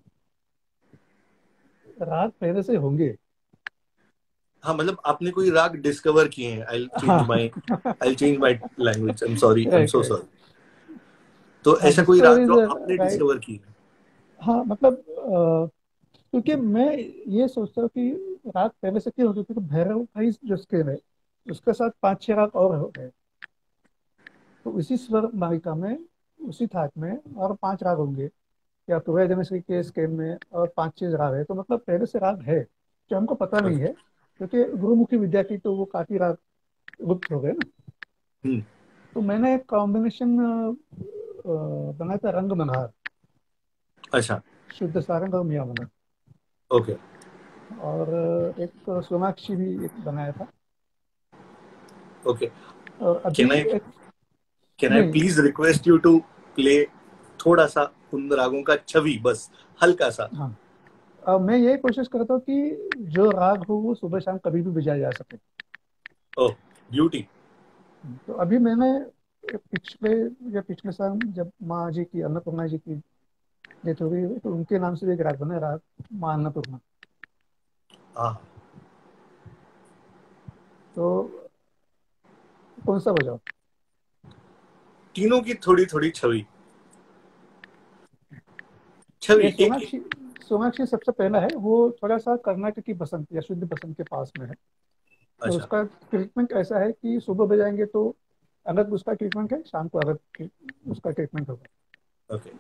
राग पहले से होंगे। हाँ, मतलब आपने कोई राग डिस्कवर किए हैं? आई चेंज हाँ। My I change my language, I am sorry, I am correct, so correct. Sorry. तो हाँ, ऐसा कोई राग डिस्कवरी जो इज आपने राइट। डिस्कवर की है? हाँ, मतलब अ, क्योंकि मैं ये सोचता हूँ कि राग पहले से क्यों होगी, क्योंकि भैरव का ही जो स्केल है उसके साथ पांच छह राग और हो गए। तो उसी स्वर मालिका में, उसी थाट में और पांच राग होंगे, या पूरे जमेश्वरी के स्केल में और पांच छह राग है, तो मतलब पहले से राग है जो हमको पता नहीं है, क्योंकि गुरुमुखी विद्या की तो वो काफी राग लुप्त हो गए ना। हम्म। तो मैंने एक कॉम्बिनेशन बनाया था, रंग मनहार, अच्छा, शुद्ध सारंग और मियाँ मनन। ओके, और एक सोनाक्षी भी एक बनाया था। ओके। और अभी कैन आई एक, कैन आई नहीं, please request you to play थोड़ा सा उन रागों का छवि, बस हल्का सा। हाँ, अब मैं ये कोशिश करता हूँ कि जो राग हो वो सुबह शाम कभी भी बजाया जा सके। Oh, beauty. तो अभी मैंने पिछले या पिछले साल जब माँ जी की, अन्नपूर्णा जी की डेथ हो गई, तो उनके नाम से भी एक राग बना है, राग माँ अन्नपूर्णा। हाँ, तो कौन सा बजाओ? तीनों की थोड़ी थोड़ी छवि, छवि ये एक एक। सोनाक्षी, सोनाक्षी सबसे पहला है, वो थोड़ा सा कर्नाटक की बसंत या शुद्ध बसंत के पास में है। और अच्छा, उसका ट्रीटमेंट ऐसा है कि सुबह बजाएंगे तो अलग उसका ट्रीटमेंट है, शाम को अलग उसका ट्रीटमेंट होगा। ओके।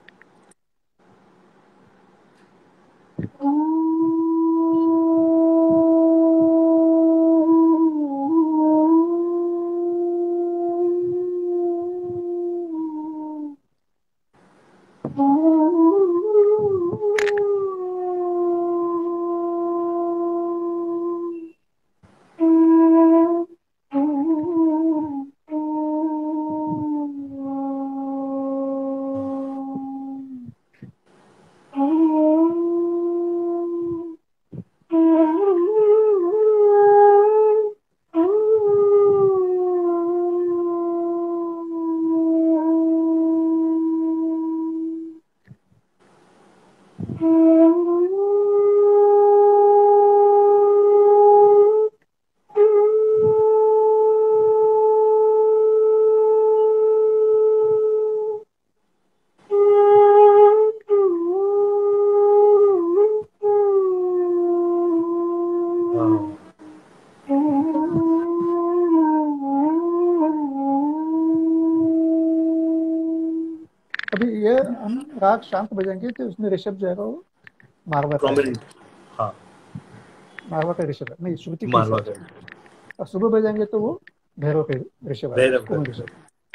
अभी ये हम राग शाम को बजाएंगे तो उसमें ऋषभ जो है वो मारवा का है, प्रोमिनेंट। हाँ, मारवा का ऋषभ है, नहीं श्रुति के मारवा हिसाब से। का और सुबह बजाएंगे तो वो भैरव के ऋषभ आएगा, भैरव का। पूर्ण ऋषभ।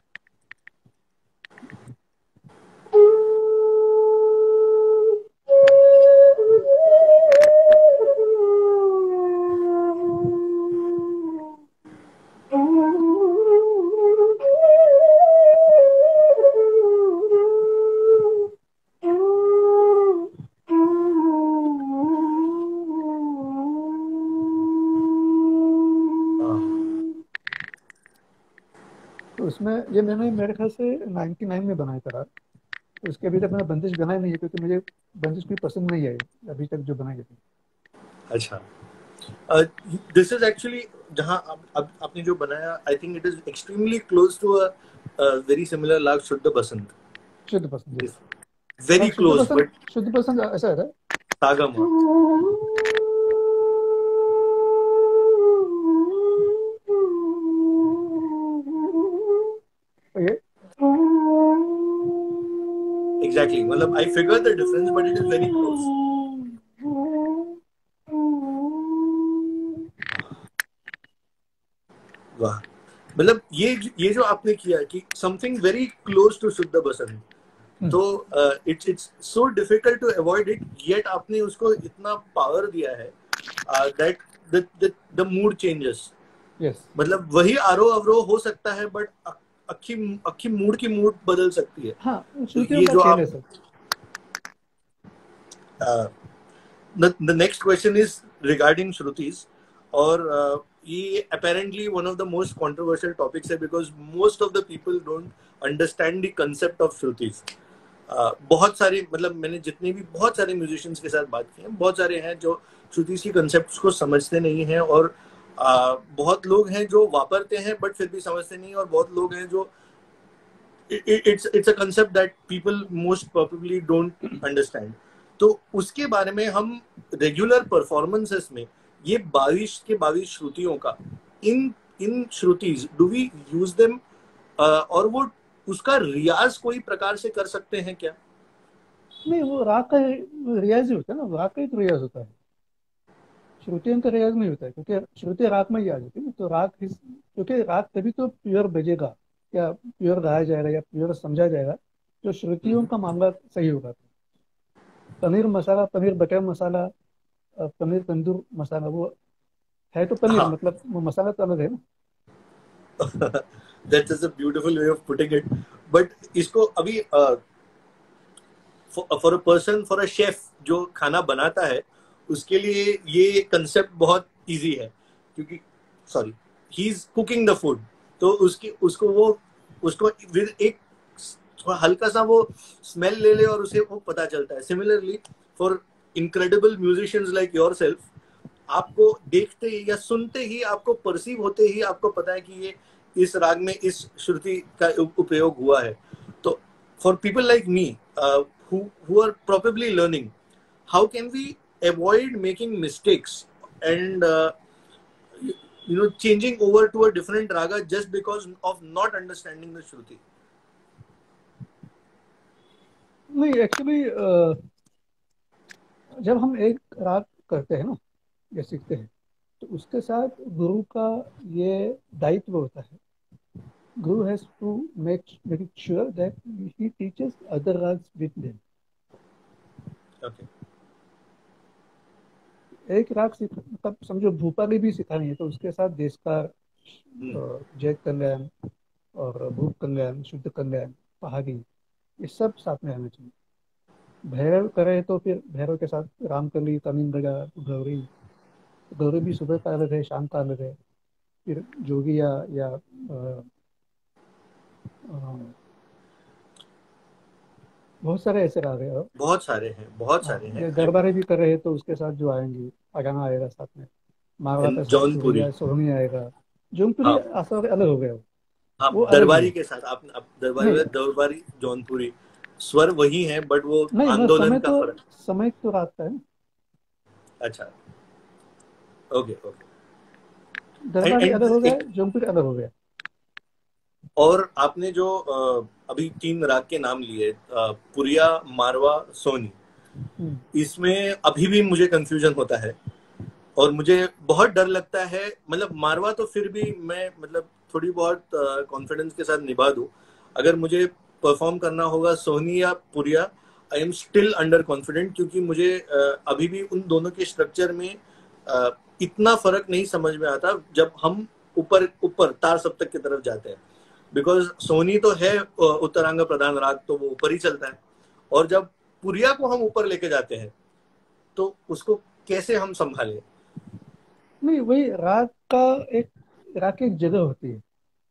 हाँ, तो उसमें ये मैंने मेरे ख्याल से नाइन्टी नाइन में बनाया था राग। तो उसके अभी तक मैंने बंदिश बनाई नहीं है, क्योंकि मुझे बंदिश कोई पसंद नहीं आई अभी तक जो बनाई थी। अच्छा। दिस इज एक्चुअली जहाँ आप, आप, आपने जो बनाया, I think it is extremely close to a very similar लाग शुद्ध बसंत। शुद्ध पसंद, यस। वेरी और शुद्ध क्लोज, पसंद, बट शुद्ध पसंद ऐसा है सागम। ये एग्जैक्टली, मतलब I figure the difference but it is very close. वाह, मतलब ये ये जो आपने किया कि something very close to Shuddh Basant, तो it's it's so difficult to avoid it, yet आपने उसको इतना पावर दिया है that the the mood changes. Yes. मतलब वही आरोह अवरोह हो सकता है, बट अक्खी अक्खी मूड की मूड बदल सकती है। हाँ, तो श्रुतियों ये का जो खेल है आप sir. The next question is regarding shrutis, और uh, ये apparently one of the most controversial topics है, because most of the people don't understand the concept of shrutis. बहुत सारे, मतलब मैंने जितने भी बहुत सारे म्यूजिशियंस के साथ बात की है, बहुत सारे हैं जो श्रुतिस की कंसेप्ट को समझते नहीं हैं, और uh, बहुत लोग हैं जो वापरते हैं बट फिर भी समझते नहीं, और बहुत लोग हैं जो it's it's a concept that people most probably don't understand. तो उसके बारे में हम रेगुलर परफॉर्मेंसेस में ये बाईस के बाईस श्रुतियों का, in in shrutis do we use them, और वो उसका रियाज कोई प्रकार से कर सकते हैं क्या? नहीं, वो राग का रियाज ही होता है ना, राग का ही तो रियाज होता है, श्रुतियों का रियाज नहीं होता है, क्योंकि श्रुति राग में ही आ जाती है ना। तो राग किस, क्योंकि राग तभी तो प्योर बजेगा या प्योर गाया जाएगा या प्योर समझा जाएगा जो श्रुतियों का मामला सही होगा। पनीर मसाला, पनीर बटर मसाला, अ, पनीर तंदूर मसाला, वो है तो पनीर, हाँ, मतलब वो मसाला तो अलग है ना। That is a beautiful way of putting it. But इसको अभी for a person, for a chef जो खाना बनाता है, उसके लिए ये कंसेप्ट बहुत इजी है, क्योंकि sorry, he is cooking the food, तो उसकी उसको वो उसको विद एक हल्का सा वो स्मेल ले ले और उसे वो पता चलता है। Similarly for incredible musicians like yourself, आपको देखते ही या सुनते ही, आपको परसीव होते ही आपको पता है कि ये इस राग में इस श्रुति का उपयोग हुआ है। तो for people like me, uh, who who are probably learning, how can we avoid making mistakes and uh, you know changing over to a different raga just because of not understanding the shruti? नहीं, एक्चुअली जब हम एक राग करते हैं ना या सीखते हैं, तो उसके साथ गुरु का ये दायित्व होता है। Guru has to make make it sure that he teaches other ragas with them. Okay. एक राग सीख, मतलब समझो भूपाली भी सिखानी है तो उसके साथ देशकार, Hmm. जैत कंगायन और भूप कंगायन, शुद्ध कंगायन, पहाड़ी, ये सब साथ में आना चाहिए। भैरव करे तो फिर भैरव के साथ रामकली, तमिंदगा, गौरी। गौरी भी सुबह का अलग है, शाम का अलग है। फिर जोगिया या अ, अ, बहुत सारे ऐसे राग है। और बहुत सारे हैं, बहुत हाँ, सारे हैं। ये दरबारी भी कर रहे हैं तो उसके साथ जो आएंगी, अगाना आएगा साथ में, मारवा एंड का साथ जौनपुरी। सुरिया सोहनी आएगा। जौनपुरी हाँ, असर अलग हो गया वो हाँ, वो अलग ही दरबारी है। के साथ आप, आप दरबारी नहीं दरबारी जौनपुरी स्वर वही है, बट वो नहीं, मतलब आंदोलन समय का तो, फर्क। समय तो रात का है ना। अच्छा, ओके, ओके। एंड दरबारी अलग हो एंड गया, एक जौनपुरी अलग हो गया। और आपने जो अ, अभी तीन राग के नाम लिए, अ, पुरिया, मारवा, सोनी, इसमें अभी भी मुझे कंफ्यूजन होता है और मुझे बहुत डर लगता है। मतलब मारवा तो फिर भी मैं मतलब थोड़ी बहुत कॉन्फिडेंस के साथ निभा दूं। अगर मुझे परफॉर्म करना होगा सोनी या Puriya, I am still under confident, क्योंकि मुझे uh, अभी भी उन दोनों के स्ट्रक्चर में uh, इतना फर्क नहीं समझ में आता जब हम ऊपर ऊपर तार सप्तक की तरफ जाते हैं। बिकॉज सोनी तो है uh, उत्तरांग प्रधान राग, तो वो ऊपर ही चलता है, और जब पुरिया को हम ऊपर लेके जाते हैं तो उसको कैसे हम संभालें? नहीं, वही राग का एक राग की एक जगह होती है।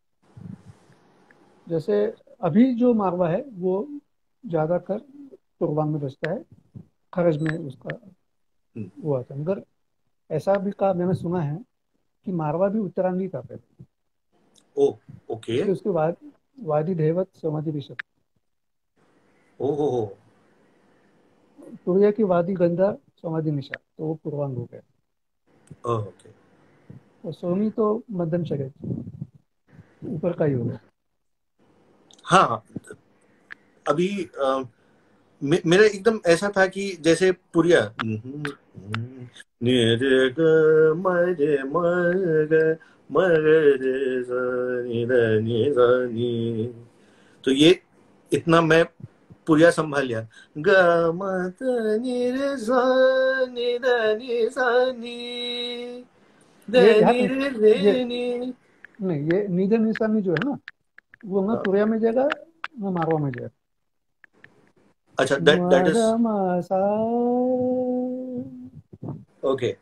जैसे अभी जो मारवा है वो ज्यादातर पूर्वांग में बजता है, खरज में उसका वो आता है। मगर ऐसा भी का मैंने सुना है कि मारवा भी उत्तरांगी का है। Oh, okay. इसलिए उसके बाद वादी धैवत समाधि ऋषभ, ओ हो हो। सूर्य की वादी गंधा समाधि निशा, तो वो पूर्वांग हो गया। ओके। और सोनी तो मध्यम शरीर, ऊपर का ही हो गया। हाँ, अभी अ, मे, मेरा एकदम ऐसा था कि जैसे पुरिया निरे ग मरे मग मरे सा नि ध नि सा नि, तो ये इतना मैं पुरिया संभाल लिया। ग म त नि रे सा नि ध नि सा नि ध ये यहाँ नि पे रे ये रे नि। नहीं, ये नीदर निशानी जो है ना, वो ना हाँ, तुरिया में जाएगा ना मारवा में जाएगा। अच्छा, दैट दैट इज मरम सा, ओके।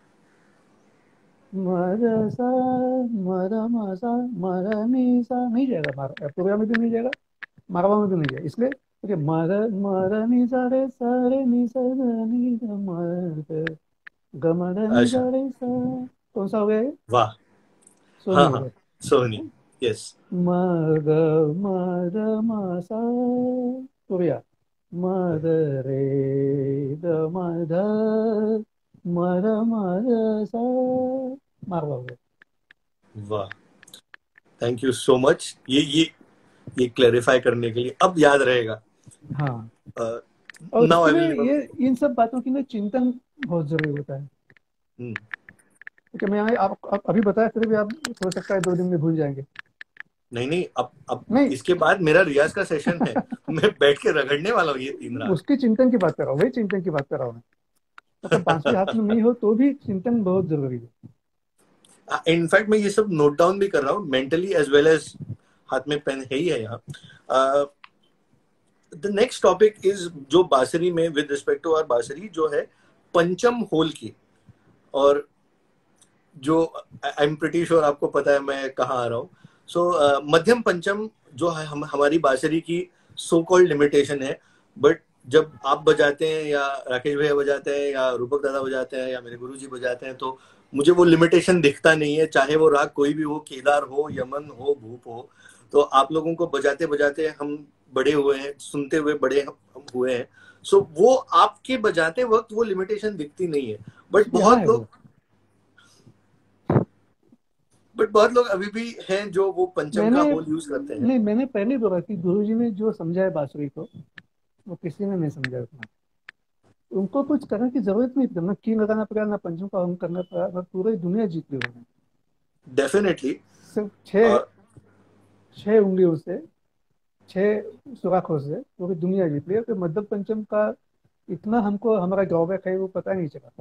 मर सा, मरम सा, मरमी सा नहीं जाएगा। मार तुरिया में भी नहीं जाएगा, मारवा में भी नहीं जाएगा। इसलिए देखिए, मर मर नी सा रे सा रे नी सा रे नी सा मर गमर नी अच्छा, सा रे सा, कौन सा हो गया ये? वाह। सोनी हाँ हो हाँ, गया। सोनी, यस। म ग म ग म सा, तुरिया, म द रे द म ध म र म र सा, मारवा हो गया। वाह, थैंक यू सो मच, ये ये ये क्लेरिफाई करने के लिए अब याद रहेगा। हाँ, और नाउ इसके आई विल लिए नेवर। ये इन सब बातों के लिए चिंतन बहुत जरूरी होता है। क्योंकि मैं आप, आप अभी बताया, फिर भी आप हो सकता है दो दिन में भूल जाएंगे। नहीं नहीं, अब अब नहीं, इसके बाद मेरा रियाज का सेशन है, मैं बैठ के रगड़ने वाला हूँ ये तीन राग। उसकी चिंतन की बात कर रहा हूँ, वही चिंतन की बात कर रहा हूँ मैं। मतलब बांसुरी हाथ में नहीं हो तो भी चिंतन बहुत जरूरी है। इनफैक्ट मैं ये सब नोट डाउन भी कर रहा हूँ मेंटली एज वेल एज, हाथ में पेन है ही है यहाँ। द नेक्स्ट टॉपिक इज जो बांसुरी में, विद रिस्पेक्ट टू आवर बांसुरी, जो है पंचम होल की। और जो आई एम प्रिटी श्योर आपको पता है मैं कहाँ आ रहा हूँ। सो so, uh, मध्यम पंचम जो है हम हमारी बांसुरी की सो कॉल्ड लिमिटेशन है। बट जब आप बजाते हैं या राकेश भैया बजाते हैं या रूपक दादा बजाते हैं या मेरे गुरुजी बजाते हैं, तो मुझे वो लिमिटेशन दिखता नहीं है, चाहे वो राग कोई भी हो, केदार हो, यमन हो, भूप हो। तो आप लोगों को बजाते बजाते हम बड़े हुए हैं, सुनते हुए बड़े हम हुए हैं। सो so, वो आपके बजाते वक्त वो लिमिटेशन दिखती नहीं है। बट यहाँ बहुत है लोग वो। बट बहुत लोग अभी भी हैं जो वो पंचम मैंने का होल यूज करते हैं। नहीं, मैंने पहले ही बोला कि गुरुजी ने जो समझाया बांसुरी को, वो किसी ने नहीं समझा उतना। उनको कुछ करने की जरूरत नहीं थी, ना की लगाना पड़ा, ना पंचों का हम करना पड़ा, ना पूरी दुनिया जीत ली उन्होंने। डेफिनेटली। सिर्फ छह छह उंगलियों से, छह सुराखों से पूरी दुनिया जीत ली। तो मध्य पंचम का इतना हमको हमारा ड्रॉबैक है वो पता नहीं चला।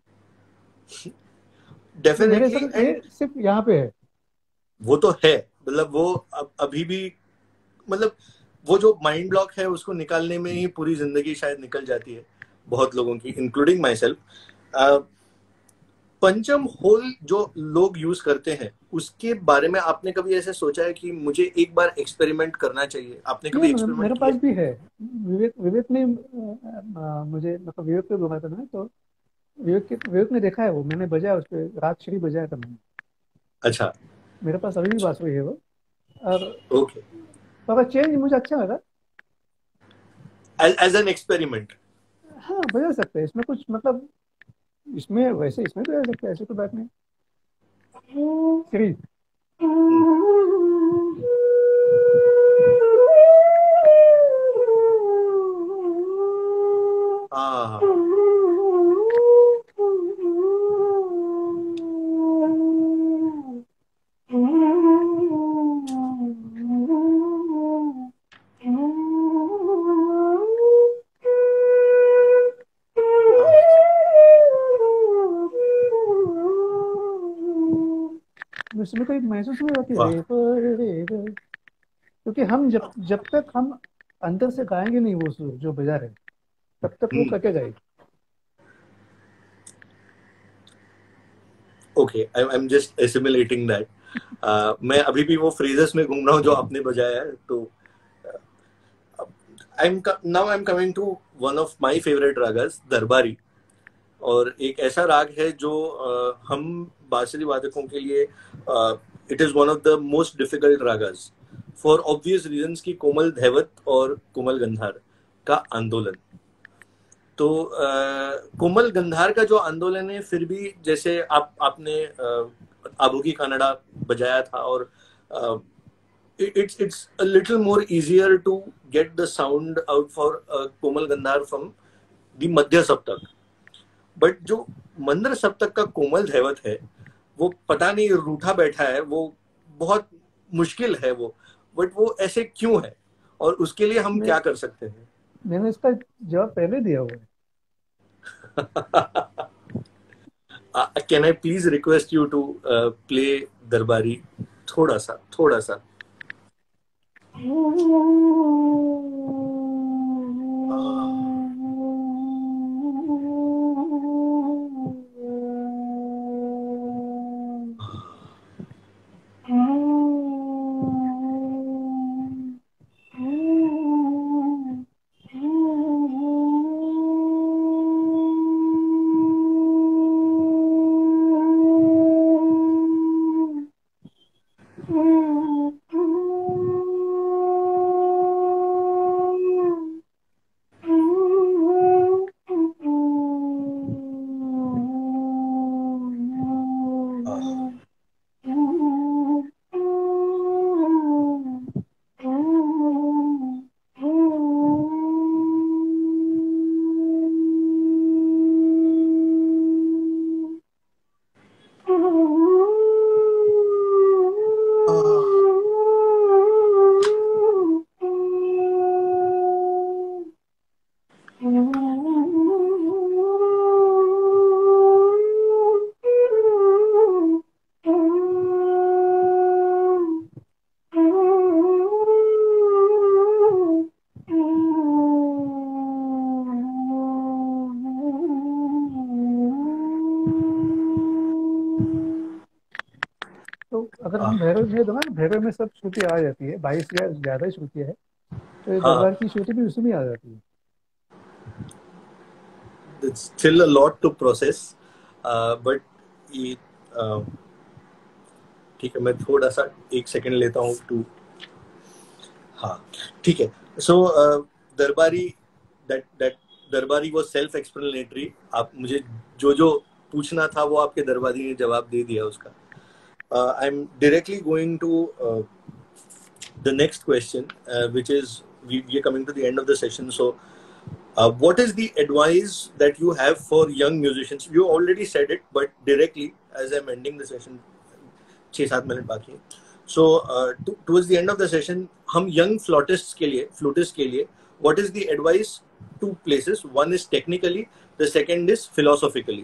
तो मेरे डेफिनेटली हिसाब से एंड ये सिर्फ यहाँ पे है। वो तो है, मतलब वो अब अभी भी, मतलब वो जो माइंड ब्लॉक है उसको निकालने में ही पूरी जिंदगी शायद निकल जाती है बहुत लोगों की, including myself. Pancham hole जो लोग यूज करते हैं उसके बारे में आपने कभी ऐसे सोचा है कि मुझे एक बार एक्सपेरिमेंट करना चाहिए? आपने ये कभी मेरे एक्सपेरिमेंट मेरे किया? पास भी है। विवेक विवेक ने अ, अ, मुझे मतलब विवेक पे बोला था मैंने तो। विवेक के विवेक ने देखा है वो, मैंने बजाया उस पर, राग श्री बजाया था मैंने। अच्छा। मेरे पास अभी भी बांसुरी है वो। और ओके, थोड़ा चेंज मुझे अच्छा लगा। As an experiment. हाँ, बजा सकते हैं इसमें कुछ मतलब, इसमें वैसे इसमें भी बजा सकते हैं, ऐसे कोई बात नहीं। श्री, उसमें कोई महसूस नहीं होती वाह। रे प रे रे, क्योंकि हम जब जब तक हम अंदर से गाएंगे नहीं वो सुर जो बजा रहे, तब तक वो कटेगा ही। Okay, I am just assimilating that. मैं अभी भी वो फ्रेजेस में घूम रहा हूँ जो आपने बजाया है। तो I am now I am coming to one of my favourite ragas, Darbari. और एक ऐसा राग है जो uh, हम बांसुरी वादकों के लिए it is one of the most difficult ragas for obvious reasons की कोमल धैवत और कोमल गंधार का आंदोलन। तो uh, कोमल गंधार का जो आंदोलन है, फिर भी जैसे आप आपने uh, आबुकी कनाडा बजाया था, और uh, it's it's a little more easier to get the sound out for uh, Komal Gandhar from the मध्य सप्तक। बट जो मंद्र सप्तक का कोमल धैवत है, वो पता नहीं रूठा बैठा है, वो बहुत मुश्किल है वो। बट वो ऐसे क्यों है, और उसके लिए हम मैं क्या कर सकते हैं? मैंने इसका जवाब पहले दिया हुआ है। Can I please request you to play Darbari, थोड़ा सा थोड़ा सा। तो अगर हम भैरव में दो ना, भैरव में सब श्रुति आ जाती है, बाईस या ज्यादा ही श्रुति है, तो ये हाँ, दरबार की श्रुति भी उसमें आ जाती है। it's still a lot to process, uh, but ये uh, ठीक है, मैं थोड़ा सा एक सेकंड लेता हूँ टू। हाँ, ठीक है। सो दरबारी, दैट दैट दरबारी वो सेल्फ एक्सप्लेनेटरी। आप मुझे जो जो पूछना था वो आपके दरबारी ने जवाब दे दिया उसका। I am directly going to the next question, which is we we are coming to the end of the session. So uh, what is the advice that you have for young musicians? You already said it, but directly, as I'm ending the session, छह सात मिनट बाकी है। So uh, to, towards the end of the session, हम young flautists के लिए, flutists के लिए, what is the advice? Two places. One is technically, the second is philosophically.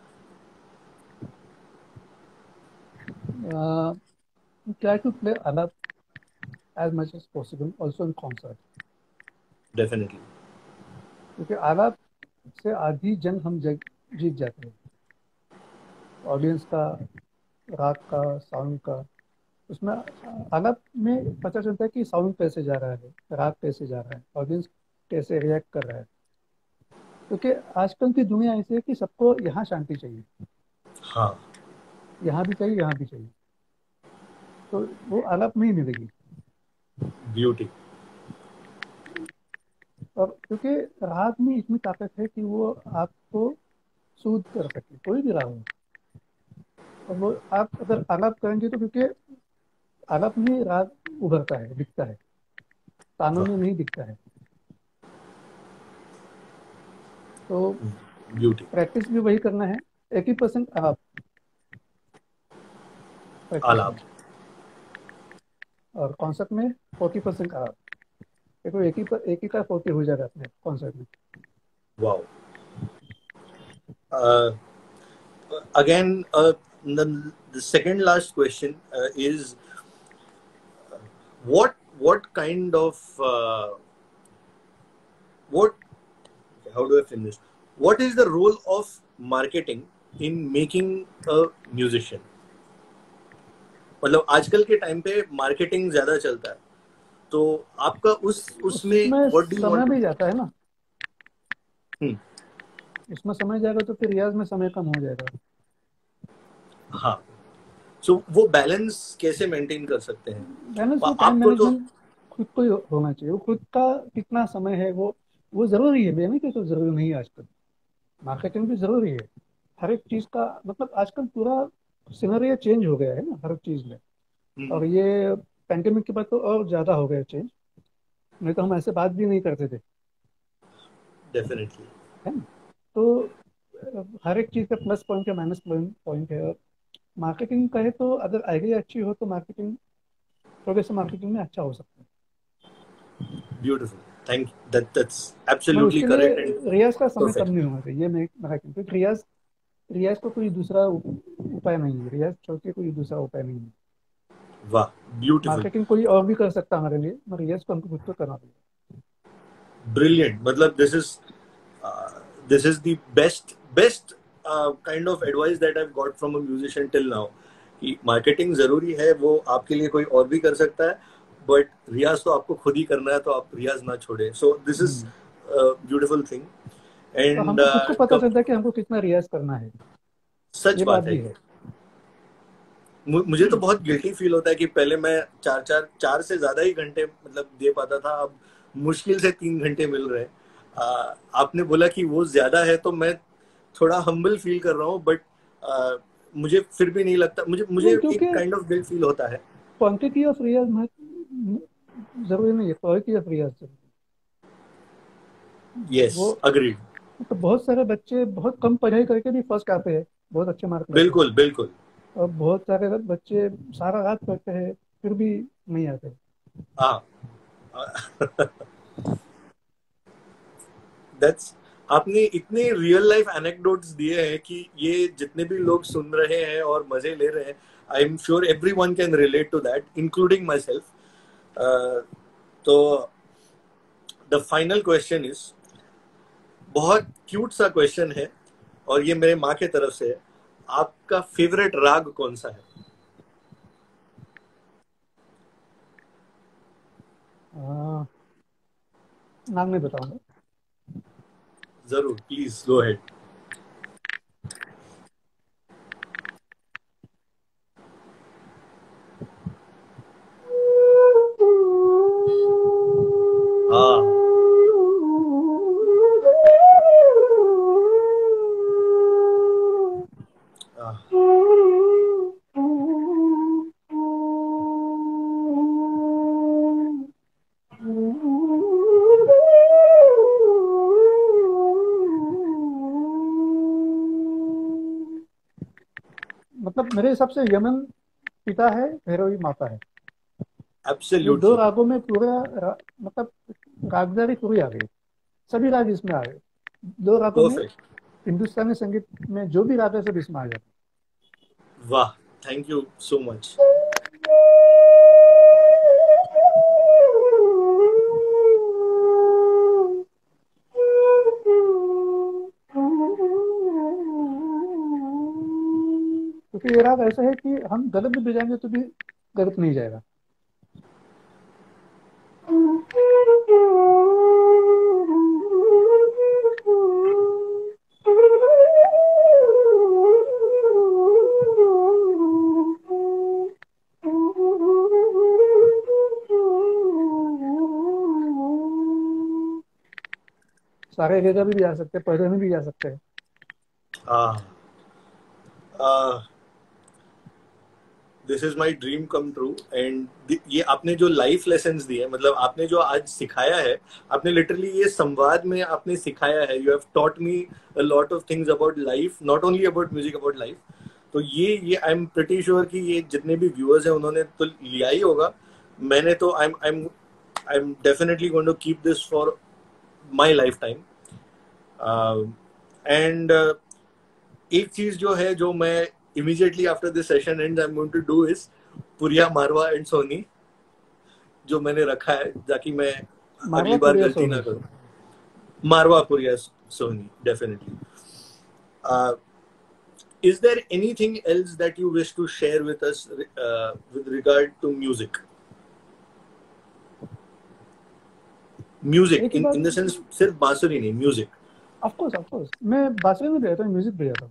Uh, try to play alap as much as possible, also in concert. Definitely. क्योंकि आलाप से आधी जंग हम जग, जीत जाते हैं। ऑडियंस का, राग का, साउंड का, उसमें आलाप में पता चलता है कि साउंड कैसे जा रहा है, राग कैसे जा रहा है, ऑडियंस कैसे रिएक्ट कर रहा है। क्योंकि आजकल की दुनिया ऐसी है कि सबको यहाँ शांति चाहिए, हाँ, यहाँ भी चाहिए, यहाँ भी चाहिए, तो वो आलाप में ही मिलेगी। ब्यूटी। और क्योंकि राग में इतनी ताकत है कि वो आपको सूद कर सके, कोई भी राग हो। और वो आप अगर आलाप करेंगे तो, क्योंकि आलाप में राग उभरता है, दिखता है, तानों में नहीं दिखता है। तो ब्यूटी। प्रैक्टिस भी वही करना है, एटी परसेंट आलाप प्रैक्टिस में, आलाप। और कॉन्सर्ट में फोर्टी परसेंट आलाप। देखो एक ही पर एक ही का फोर्टी हो जाएगा अपने कॉन्सर्ट में। Wow. Again the, the second last question uh, is uh, what what kind of uh, what how do I finish? What is the role of marketing in making a musician? मतलब आजकल के टाइम पे मार्केटिंग ज्यादा चलता है, तो आपका उस उसमें व्हाट डू यू वांट? समय भी जाता है ना। हम्म इसमें समय जाएगा तो फिर रियाज में समय कम हो जाएगा। हाँ, सो so, वो बैलेंस कैसे मेंटेन कर सकते हैं? बैलेंस वो टाइम मैनेजमेंट खुद को ही होना चाहिए। वो खुद का कितना समय है वो वो जरूरी है, नहीं कि तो जरूरी नहीं है। आजकल मार्केटिंग भी जरूरी है। हर एक चीज का मतलब आजकल पूरा सिनेरियो चेंज हो गया है ना हर एक चीज में। और ये पैंडेमिक के बाद तो और ज्यादा हो गया चेंज, नहीं तो हम ऐसे बात भी नहीं करते थे। डेफिनेटली है ना। तो हर एक चीज का प्लस पॉइंट है, माइनस पॉइंट है। और मार्केटिंग कहे तो अगर आइडिया अच्छी हो तो मार्केटिंग थोड़े से मार्केटिंग में अच्छा हो सकता है। Beautiful, thank you, that that's absolutely correct and रियाज का समय कम नहीं होना चाहिए, ये मैं मेरा कहना। रियाज रियाज को कोई दूसरा उपाय नहीं है। रियाज छोड़ के कोई दूसरा उपाय नहीं है। वाह, ब्यूटीफुल। मार्केटिंग कोई और भी कर सकता है हमारे लिए, मगर रियाज को हमको खुद को करना पड़ेगा। ब्रिलियंट, मतलब this is this is the best best kind of advice that I have got from a musician till now, कि मार्केटिंग जरूरी है, वो आपके लिए कोई और भी कर सकता है, बट रियाज तो आपको खुद ही करना है, तो आप रियाज ना छोड़े। So this is beautiful thing. And हमको खुद को पता चलता है कि हमको कितना रियाज करना है। सच ये बात बात है, भी है। मुझे तो बहुत गिल्टी फील होता है कि पहले मैं चार चार चार से ज्यादा ही घंटे मतलब दे पाता था, अब मुश्किल से तीन घंटे मिल रहे हैं। आपने बोला कि वो ज्यादा है, तो मैं थोड़ा हम्बल फील कर रहा हूँ, बट मुझे फिर भी नहीं लगता, मुझे मुझे एक काइंड ऑफ गिल्ट फील होता है। क्वांटिटी ऑफ रियाज जरूरी नहीं है, क्वालिटी ऑफ रियाज जरूरी। Yes, agreed. तो बहुत सारे बच्चे बहुत कम पढ़ाई करके भी फर्स्ट आते हैं, बहुत अच्छे मार्क लाते हैं। बिल्कुल बिल्कुल। और बहुत सारे बच्चे सारा रात पढ़ते हैं फिर भी नहीं आते। हाँ दैट्स आपने इतने रियल लाइफ एनेक्डोट्स दिए हैं कि ये जितने भी लोग सुन रहे हैं और मजे ले रहे हैं, I am sure everyone can relate to that, including myself. तो द फाइनल क्वेश्चन इज, बहुत क्यूट सा क्वेश्चन है और ये मेरे माँ के तरफ से है, आपका फेवरेट राग कौन सा है? नाम नहीं बताऊंगा। जरूर, प्लीज गो अहेड। हाँ, मतलब मेरे हिसाब से यमन पिता है, भैरवी माता है। एब्सोल्युटली। दो रागों में पूरा रा, मतलब रागदारी पूरी आ गई, सभी राग इसमें आ गए। दो रागों में हिंदुस्तानी संगीत में जो भी राग है सब इसमें आ जाते। वाह, थैंक यू सो मच। क्योंकि ये राग ऐसा है कि हम गलत भी बजाएंगे तो भी गलत नहीं जाएगा। सारे जगह भी जा सकते हैं, पहले में भी जा सकते हैं। This is my dream come true. And ये आपने जो लाइफ लेसन दिए, मतलब आपने जो आज सिखाया है, आपने लिटरली ये संवाद में आपने सिखाया है। You have taught me a lot of things about life, not only about music, about life. तो ये ये आई एम प्रिटी श्योर कि ये जितने भी व्यूअर्स हैं उन्होंने तो लिया ही होगा। मैंने तो I am I am I am definitely going to keep this for my lifetime. And एक चीज जो है जो मैं immediately after this session ends, I'm going to do is Puriya, Marwa and Sony, जो मैंने रखा है, ताकि मैं अगली बार गलती ना करूं. Marwa, Puriya, Sony, definitely. Uh, is there anything else that you wish to share with us uh, with regard to music? Music, in, in the sense, सिर्फ बांसुरी नहीं, music. Of course, of course. मैं बांसुरी में बजाता हूँ, म्यूजिक बजाता हूँ.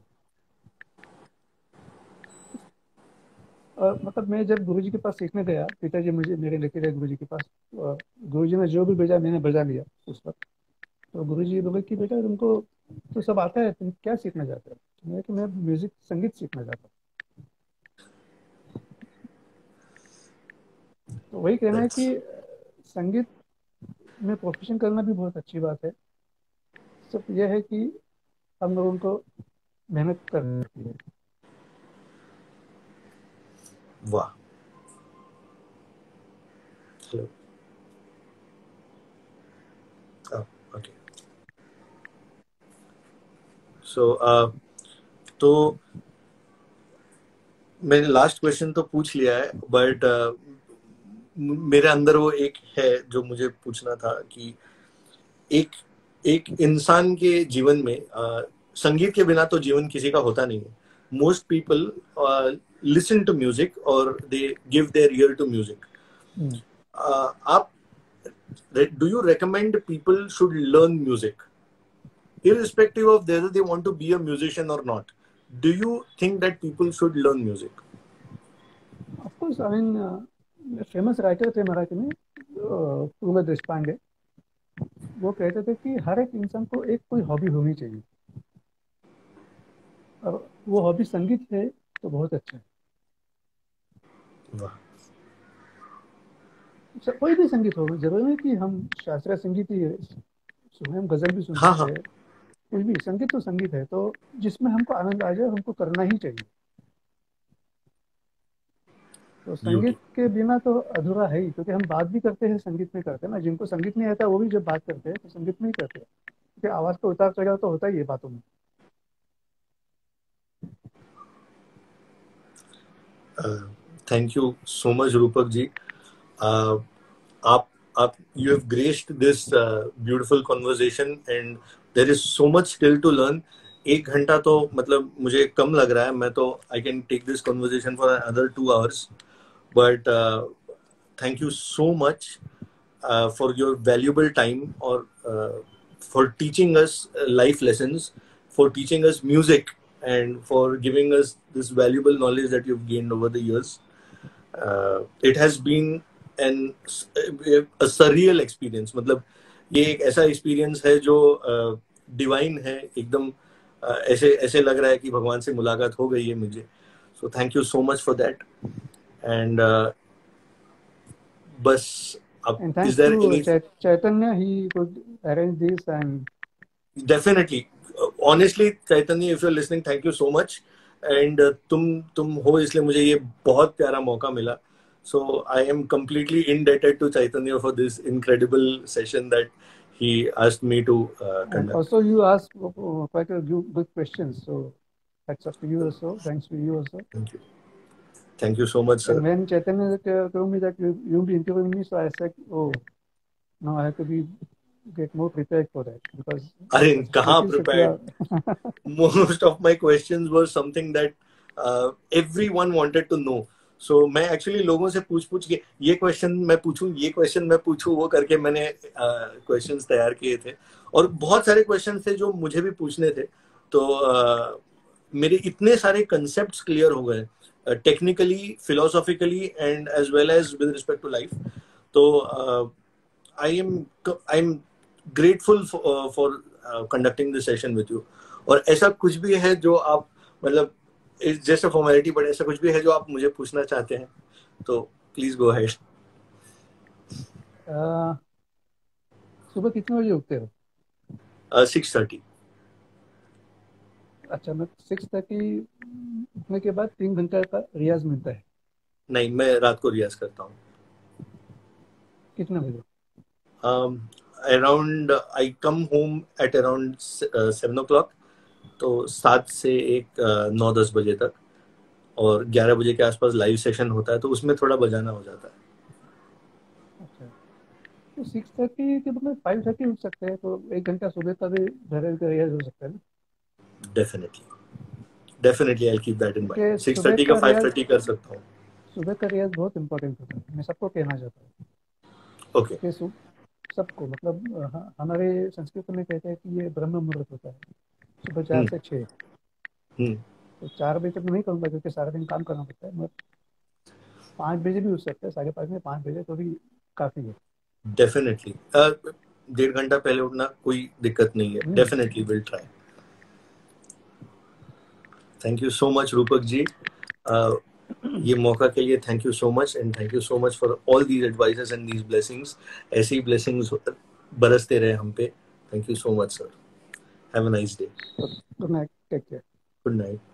मतलब मैं जब गुरुजी के पास सीखने गया, पिताजी मुझे मेरे लेके गए गुरुजी के पास. गुरुजी ने जो भी बजा मैंने बजा लिया उस वक्त. तो गुरुजी बोले कि बेटा तुमको तो सब आता है, तुम क्या सीखना चाहते हो? मैं कि मैं म्यूजिक संगीत सीखना चाहता हूँ. तो वही कहना है कि संगीत में प्रोफेशन करना भी बहुत अच्छी बात है. सिर्फ यह है कि हम लोगों को मेहनत करनी है. वाह. हेलो. ओके. सो तो मैंने लास्ट क्वेश्चन तो पूछ लिया है, बट uh, मेरे अंदर वो एक है जो मुझे पूछना था कि एक एक इंसान के जीवन में uh, संगीत के बिना तो जीवन किसी का होता नहीं है. Most people listen to music और they give their ear to music. आप do you recommend people should learn music irrespective of whether they want to be a musician or not? Do you think that people should learn music? Of course. I mean, uh, famous writer थे मराठी में, पु ल देशपांडे. वो कहते थे कि हर एक इंसान को एक कोई हॉबी होनी चाहिए, और वो हॉबी संगीत है तो बहुत अच्छा है. वाह. कोई भी संगीत हो, जरूरी नहीं कि हम शास्त्रीय संगीत ही सुने, हम गजल भी सुन सकते हैं. कुछ भी, संगीत तो संगीत है, तो जिसमें हमको आनंद आ जाए हमको करना ही चाहिए. तो संगीत के बिना तो अधूरा है ही, क्योंकि हम बात भी करते हैं संगीत में करते हैं ना. जिनको संगीत नहीं आता वो भी जब बात करते हैं तो संगीत में ही करते हैं, क्योंकि आवाज का उतार चढ़ाव तो होता ही है बातों में. Thank you so much Rupak ji. Uh, आप आप you have graced this uh, beautiful conversation and there is so much still to learn. एक घंटा तो मतलब मुझे कम लग रहा है. मैं तो I can take this conversation for another two hours. But uh, thank you so much uh, for your valuable time, or uh, for teaching us life lessons, for teaching us music, and for giving us this valuable knowledge that you've gained over the years. Uh, it has been an a surreal experience. मतलब ये एक ऐसा experience है जो divine है एकदम. uh, ऐसे ऐसे लग रहा है कि भगवान से मुलाकात हो गई है मुझे. So thank you so much for that. And uh, बस अब and thanks is there to any Chait- Chaitanya, he could arrange this. And definitely, uh, honestly, Chaitanya, if you're listening, thank you so much. And uh, तुम तुम हो इसलिए मुझे ये बहुत प्यारा मौका मिला. So I am completely indebted to Chaitanya for this incredible session that he asked me to uh, conduct. And also you asked uh, quite a few good questions, so that's up to you also. Thanks to you also. Thank you. Thank you so much, sir. And when Chaitanya told me that you you'll be interviewing me, so I said, oh, no, I have to be get more prepared for that, because अरे कहाँ prepared? Most of my questions were something that uh, everyone wanted to know. So मैं एक्चुअली लोगों से पूछ पूछ के ये क्वेश्चन मैं पूछूं, ये क्वेश्चन मैं पूछूं, वो करके मैंने क्वेश्चंस uh, तैयार किए थे. और बहुत सारे क्वेश्चंस थे जो मुझे भी पूछने थे. तो uh, मेरे इतने सारे कंसेप्ट्स क्लियर हो गए, technically, philosophically, and as well as with respect to life. तो I am I am grateful for conducting this session with you. और ऐसा कुछ भी है जो आप मतलब it's just a formality, but ऐसा कुछ भी है जो आप मुझे पूछना चाहते हैं तो प्लीज गो अहेड. सुबह कितने बजे उठते हो? Six thirty. अच्छा, मैं सिक्स थर्टी उठने के बाद तीन घंटे का रियाज मिलता है? नहीं, मैं रात को रियाज करता हूँ. कितने बजे? Around I come home at around seven o'clock. तो सात से एक नौ दस बजे तक. और ग्यारह बजे के आसपास लाइव सेशन होता है, तो उसमें थोड़ा बजाना हो जाता है। अच्छा, तो सिक्स थर्टी के मतलब फाइव थर्टी उठ सकते हैं, तो एक घंटा सुबह का भी धैर्य का रियाज हो सकता है ना। Definitely definitely I keep that in mind. क्योंकि सिक्स सुबह थर्टी का का फाइव रियाज थर्टी कर सकता हूँ। सुबह का रियाज बहुत इंपॉर्टेंट होता है, मैं सबको कहना चाहता हूँ। ओके। कि सु- सबको मतलब ह- हमारे संस्कृत में कहते हैं कि ये ब्रह्म मुहूर्त होता है, सुबह चार हम्म से छः। हम्म तो चार बजे तक नहीं करूँगा क्योंकि सारा दिन काम करना पड़ता है, मगर पाँच बजे भी उठ सकते हैं, साढ़े पाँच में पाँच बजे तो भी काफ़ी है। डेफिनेटली डेढ़ घंटा पहले उठना कोई दिक्कत नहीं है। Hmm. Definitely will try. Thank you so much Rupak ji, uh, ये मौका के लिए thank you so much, and thank you so much for all these advices and these blessings. ऐसी ब्लेसिंग्स बरसते रहे हम पे। Thank you so much sir. Have a nice day. Good night, take care. Good night.